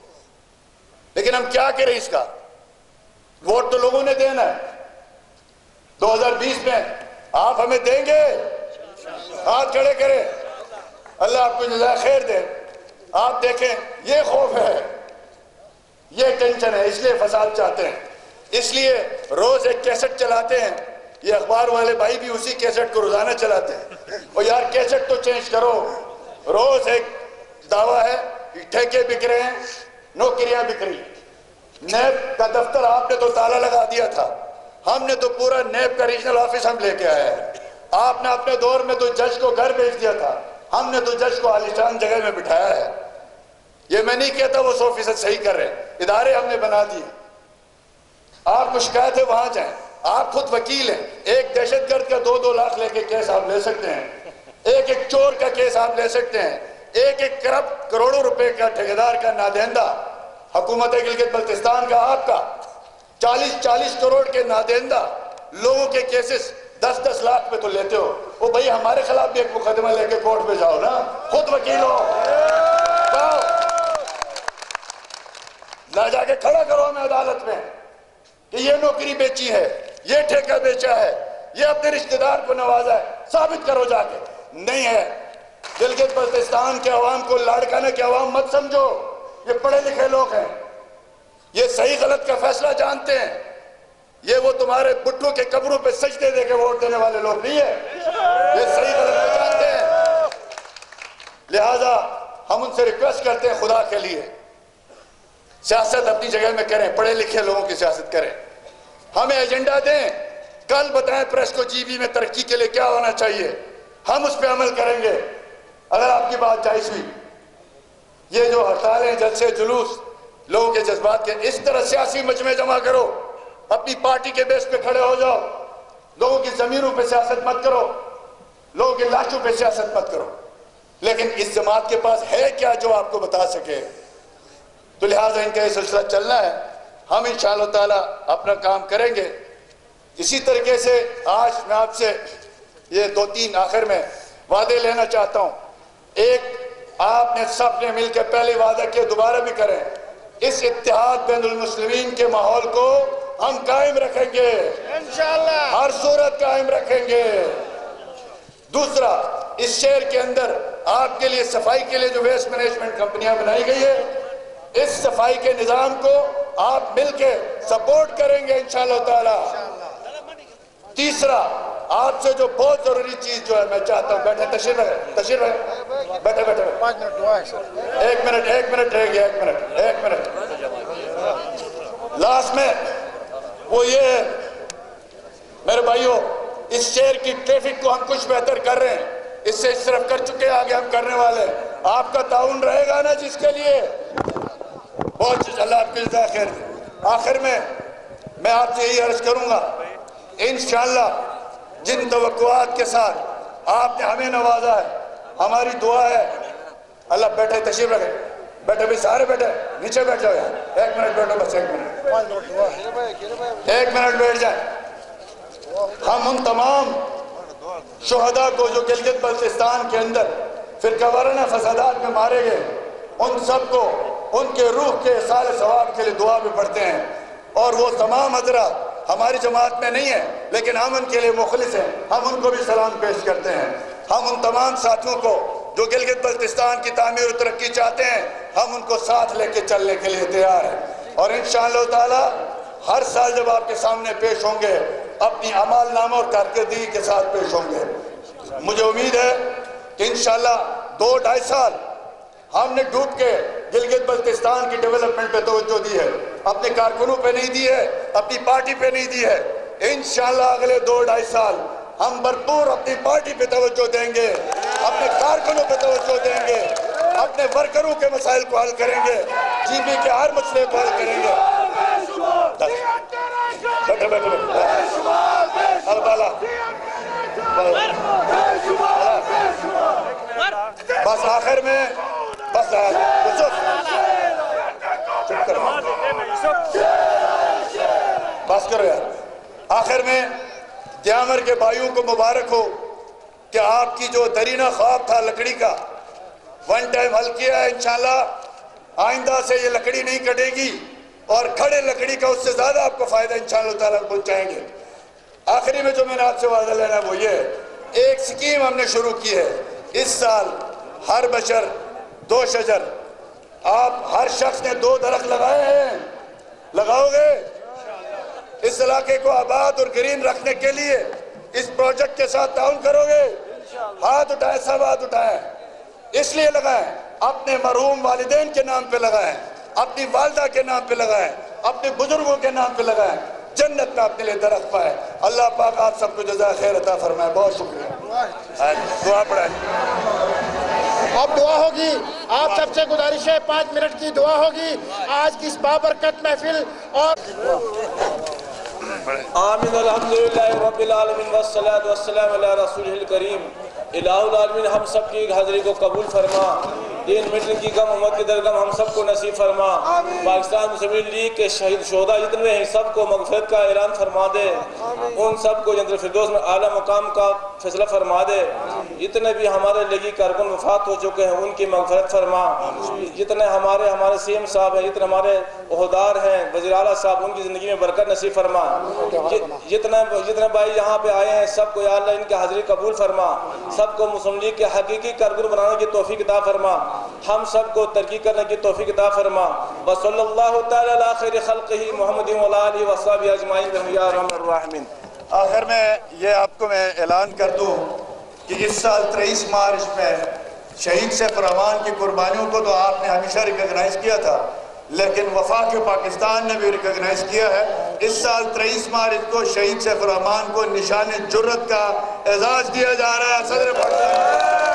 لیکن ہم کیا کریں اس کا؟ ووٹ تو لوگوں نے دینا ہے. 2020 میں آپ ہمیں دیں گے؟ ہاتھ کھڑے کریں. اللہ آپ کو جزائے خیر دے. آپ دیکھیں یہ خوف ہے، یہ ٹینشن ہے، اس لیے فساد چاہتے ہیں. اس لیے روز ایک کیسٹ چلاتے ہیں. یہ اخبار والے بھائی بھی اسی کیسٹ کو روزانہ چلاتے ہیں. اور یار کیسٹ تو چینج کرو. روز ایک دعویٰ ہے کہ ٹھیکے بک رہے ہیں، نوکریاں بک رہی ہیں. نیب کا دفتر آپ نے تو تالا لگا دیا تھا، ہم نے تو پورا نیب کا ریجنل آفس ہم لے کے آئے ہیں. آپ نے اپنے دور میں تو جج کو گھر بھیج دیا تھا، ہم نے تو جج کو عالیشان جگہ میں بٹھایا ہے. یہ میں نہیں کہتا وہ 100% صحیح کر رہے ہیں، ادارے ہم نے بنا دیے. آپ کو شکایت ہے وہاں جائیں، آپ خود وکیل ہیں. ایک دہشت گرد کا 2-2 لاکھ لے کے کیس آپ لے سکتے ہیں، ایک چور کا کیس آپ لے سکتے ہیں، ایک کرپٹ کروڑوں روپے کا ٹھیکیدار کا نادہندہ حکومت گلگت بلتستان کا، آپ کا 40 کروڑ کے نادہندہ لوگوں کے کیسز 10 لاکھ پہ تو لیتے ہو. وہ بھائی ہمارے خلاف بھی ایک مقدمہ لے کے کورٹ پہ جاؤ نا، خود وکیل ہو، جاؤ نہ جا کے کھڑا کرو ہمیں عدالت میں کہ یہ نوکری بیچی ہے، یہ ٹھیکہ بیچا ہے، یہ اپنے رشتہ دار کو نوازا ہے. ثابت کرو جا کے. نہیں ہے. گلگت بلتستان کے عوام کو لاڑکانہ کے عوام مت سمجھو، یہ پڑھے لکھے لوگ ہیں، یہ صحیح غلط کا فیصلہ جانتے ہیں. یہ وہ تمہارے بٹھوں کے قبروں پہ سجدے دے کے ووٹ دینے والے لوگ نہیں ہیں، یہ صحیح غلط کو جانتے ہیں. لہذا ہم ان سے ریکویسٹ کرتے ہیں خدا کے لیے سیاست اپنی جگہ میں کریں، پڑھے لکھے لوگوں کی سیاست کریں. ہمیں ایجنڈا دیں، کل بتائیں پریس کو جی بی میں ترقی کے لیے کیا ہونا چاہیے، ہم اس پہ عمل کریں گے اگر آپ کی بات جائز ہوئی. یہ جو ہڑتالیں، جلسے، جلوس لوگوں کے جذبات کے، اس طرح سیاسی مجمع جمع کرو، اپنی پارٹی کے بیس پہ کھڑے ہو جاؤ. لوگوں کی ضمیروں پہ سیاست مت کرو، لوگوں کی لاشوں پہ سیاست مت کرو. لیکن اس جماعت کے پاس ہے کیا جو آپ کو بتا سکے؟ تو لہٰذا ان کا یہ سلسلہ چلنا ہے. ہم انشاءاللہ تعالی اپنا کام کریں گے. اسی طریقے سے آج میں آپ سے یہ 2-3 آخر میں وعدے لینا چاہتا ہوں. ایک، آپ نے سب نے مل کے پہلے وعدہ کیا، دوبارہ بھی کریں، اس اتحاد بین المسلمین کے ماحول کو ہم قائم رکھیں گے انشاءاللہ، ہر صورت قائم رکھیں گے. دوسرا، اس شہر کے اندر آپ کے لیے صفائی کے لیے جو ویسٹ مینجمنٹ کمپنیاں بنائی گئی ہے، اس صفائی کے نظام کو آپ مل کے سپورٹ کریں گے انشاءاللہ تعالی. تیسرا، آپ سے جو بہت ضروری چیز جو ہے میں چاہتا ہوں، بیٹھے تشریف ہے بیٹھے 5 منٹ دعا ہے سر. ایک منٹ رہ گیا، ایک منٹ لاسٹ میں. وہ یہ ہے میرے بھائیوں، اس شہر کی ٹریفک کو ہم کچھ بہتر کر رہے ہیں، اس سے اس طرف کر چکے، آگے ہم کرنے والے ہیں. آپ کا تعاون رہے گا نا جس کے لیے؟ بہت اللہ آپ کی جزائے خیر دے. آخر میں آپ سے یہی عرض کروں گا، انشاءاللہ جن توقعات کے ساتھ آپ نے ہمیں نوازا ہے، ہماری دعا ہے اللہ بیٹھے تشریف رکھے, بیٹھے بھی سارے بیٹھے, نیچے بیٹھ جاؤ یار, 1 منٹ بیٹھو بس, 1 منٹ بیٹھ جائیں. ہم ان تمام شہداء کو جو گلگت بلتستان کے اندر فرقہ وارانہ فسادات میں مارے گئے, ان سب کو ان کے روح کے احصال ثواب کے لیے دعا بھی پڑھتے ہیں. اور وہ تمام حضرات ہماری جماعت میں نہیں ہیں لیکن ہم ان کے لیے مخلص ہیں, ہم ان کو بھی سلام پیش کرتے ہیں. ہم ان تمام ساتھیوں کو جو گلگت بلتستان کی تعمیر و ترقی چاہتے ہیں, ہم ان کو ساتھ لے کے چلنے کے لیے تیار ہیں. اور انشاءاللہ تعالی ہر سال جب آپ کے سامنے پیش ہوں گے اپنی اعمال نامہ اور کارکردگی کے ساتھ پیش ہوں گے. مجھے امید ہے کہ انشاءاللہ 2-2.5 سال ہم نے ڈوب کے گلگت بلتستان کی ڈیولپمنٹ پہ توجہ دی ہے, اپنے کارکنوں پہ نہیں دی ہے, اپنی پارٹی پہ نہیں دی ہے. انشاءاللہ اگلے 2-2.5 سال ہم بھرپور اپنی پارٹی پہ توجہ دیں گے, اپنے کارکنوں پہ توجہ دیں گے, اپنے ورکروں کے مسائل کو حل کریں گے, جی بی کے ہر مسئلے کو حل کریں گے. بیٹھے بیٹھے بس آخر میں بس بس کرو یار. آخر میں دیامر کے بھائیوں کو مبارک ہو کہ آپ کی جو درینہ خواب تھا لکڑی کا, 1 ٹائم حل کیا ہے. انشاءاللہ آئندہ سے یہ لکڑی نہیں کٹے گی اور کھڑے لکڑی کا اس سے زیادہ آپ کو فائدہ انشاءاللہ تعالیٰ پہنچائیں گے. آخری میں جو میں نے آپ سے وعدہ لینا وہ یہ ہے, ایک سکیم ہم نے شروع کی ہے. اس سال ہر بشر 2 شجر, آپ ہر شخص نے 2 درخت لگائے ہیں, لگاؤ گے؟ اس علاقے کو آباد اور گرین رکھنے کے لیے اس پروجیکٹ کے ساتھ تعاون کرو گے؟ ہاتھ اٹھائیں, سب ہاتھ اٹھائیں. اس لیے لگائیں, اپنے مرحوم والدین کے نام پہ لگائیں, اپنی والدہ کے نام پہ لگائیں, اپنے بزرگوں کے نام پہ لگائیں, جنت میں اپنے لیے درخت پائے. اللہ پاک آپ سب کو جزائے خیر عطا فرمائے. بہت شکریہ. دعا پڑھائیں. اب دعا ہوگی, آپ سب سے گزارش ہے 5 منٹ کی دعا ہوگی آج کی اس بابرکت محفل. اور آمین. الحمدللہ رب العالمین والصلاة والسلام علی رسولہ الکریم. الہ العالمین ہم سب کی حاضری کو قبول فرما, دین میٹنگ کی غم امت کی درگم ہم سب کو نصیب فرما. پاکستان مسلم لیگ کے شہید شہداء جتنے ہیں سب کو مغفرت کا اعلان فرما دے, ان سب کو جنت الفردوس میں اعلیٰ مقام کا فیصلہ فرما دے. جتنے بھی ہمارے لیگی کارکن وفات ہو چکے ہیں ان کی مغفرت فرما. جتنے ہمارے سی ایم صاحب ہیں, جتنے ہمارے عہدیدار ہیں, وزیر اعلیٰ صاحب, ان کی زندگی میں برکت نصیب فرما. جتنے بھائی یہاں پہ آئے ہیں سب کو یا اللہ ان کی حاضری قبول فرما, سب کو مسلم لیگ کے حقیقی کارکن بنانے کی توفیق عطا فرما, ہم سب کو ترقی کرنے کی توفیق عطا فرما. وصلی اللہ تعالی علی خیر خلقہ محمد وعلی آلہ وصحبہ اجمعین یا ارحم الراحمین. آخر میں یہ آپ کو میں اعلان کر دوں کہ اس سال 23 مارچ میں شہید سیف الرحمان کی قربانیوں کو تو آپ نے ہمیشہ ریکگنائز کیا تھا, لیکن وفاق پاکستان نے بھی ریکگنائز کیا ہے. اس سال 23 مارچ کو شہید سیف الرحمان کو نشان جرت کا اعزاز دیا جا رہا ہے. صدر پاکستان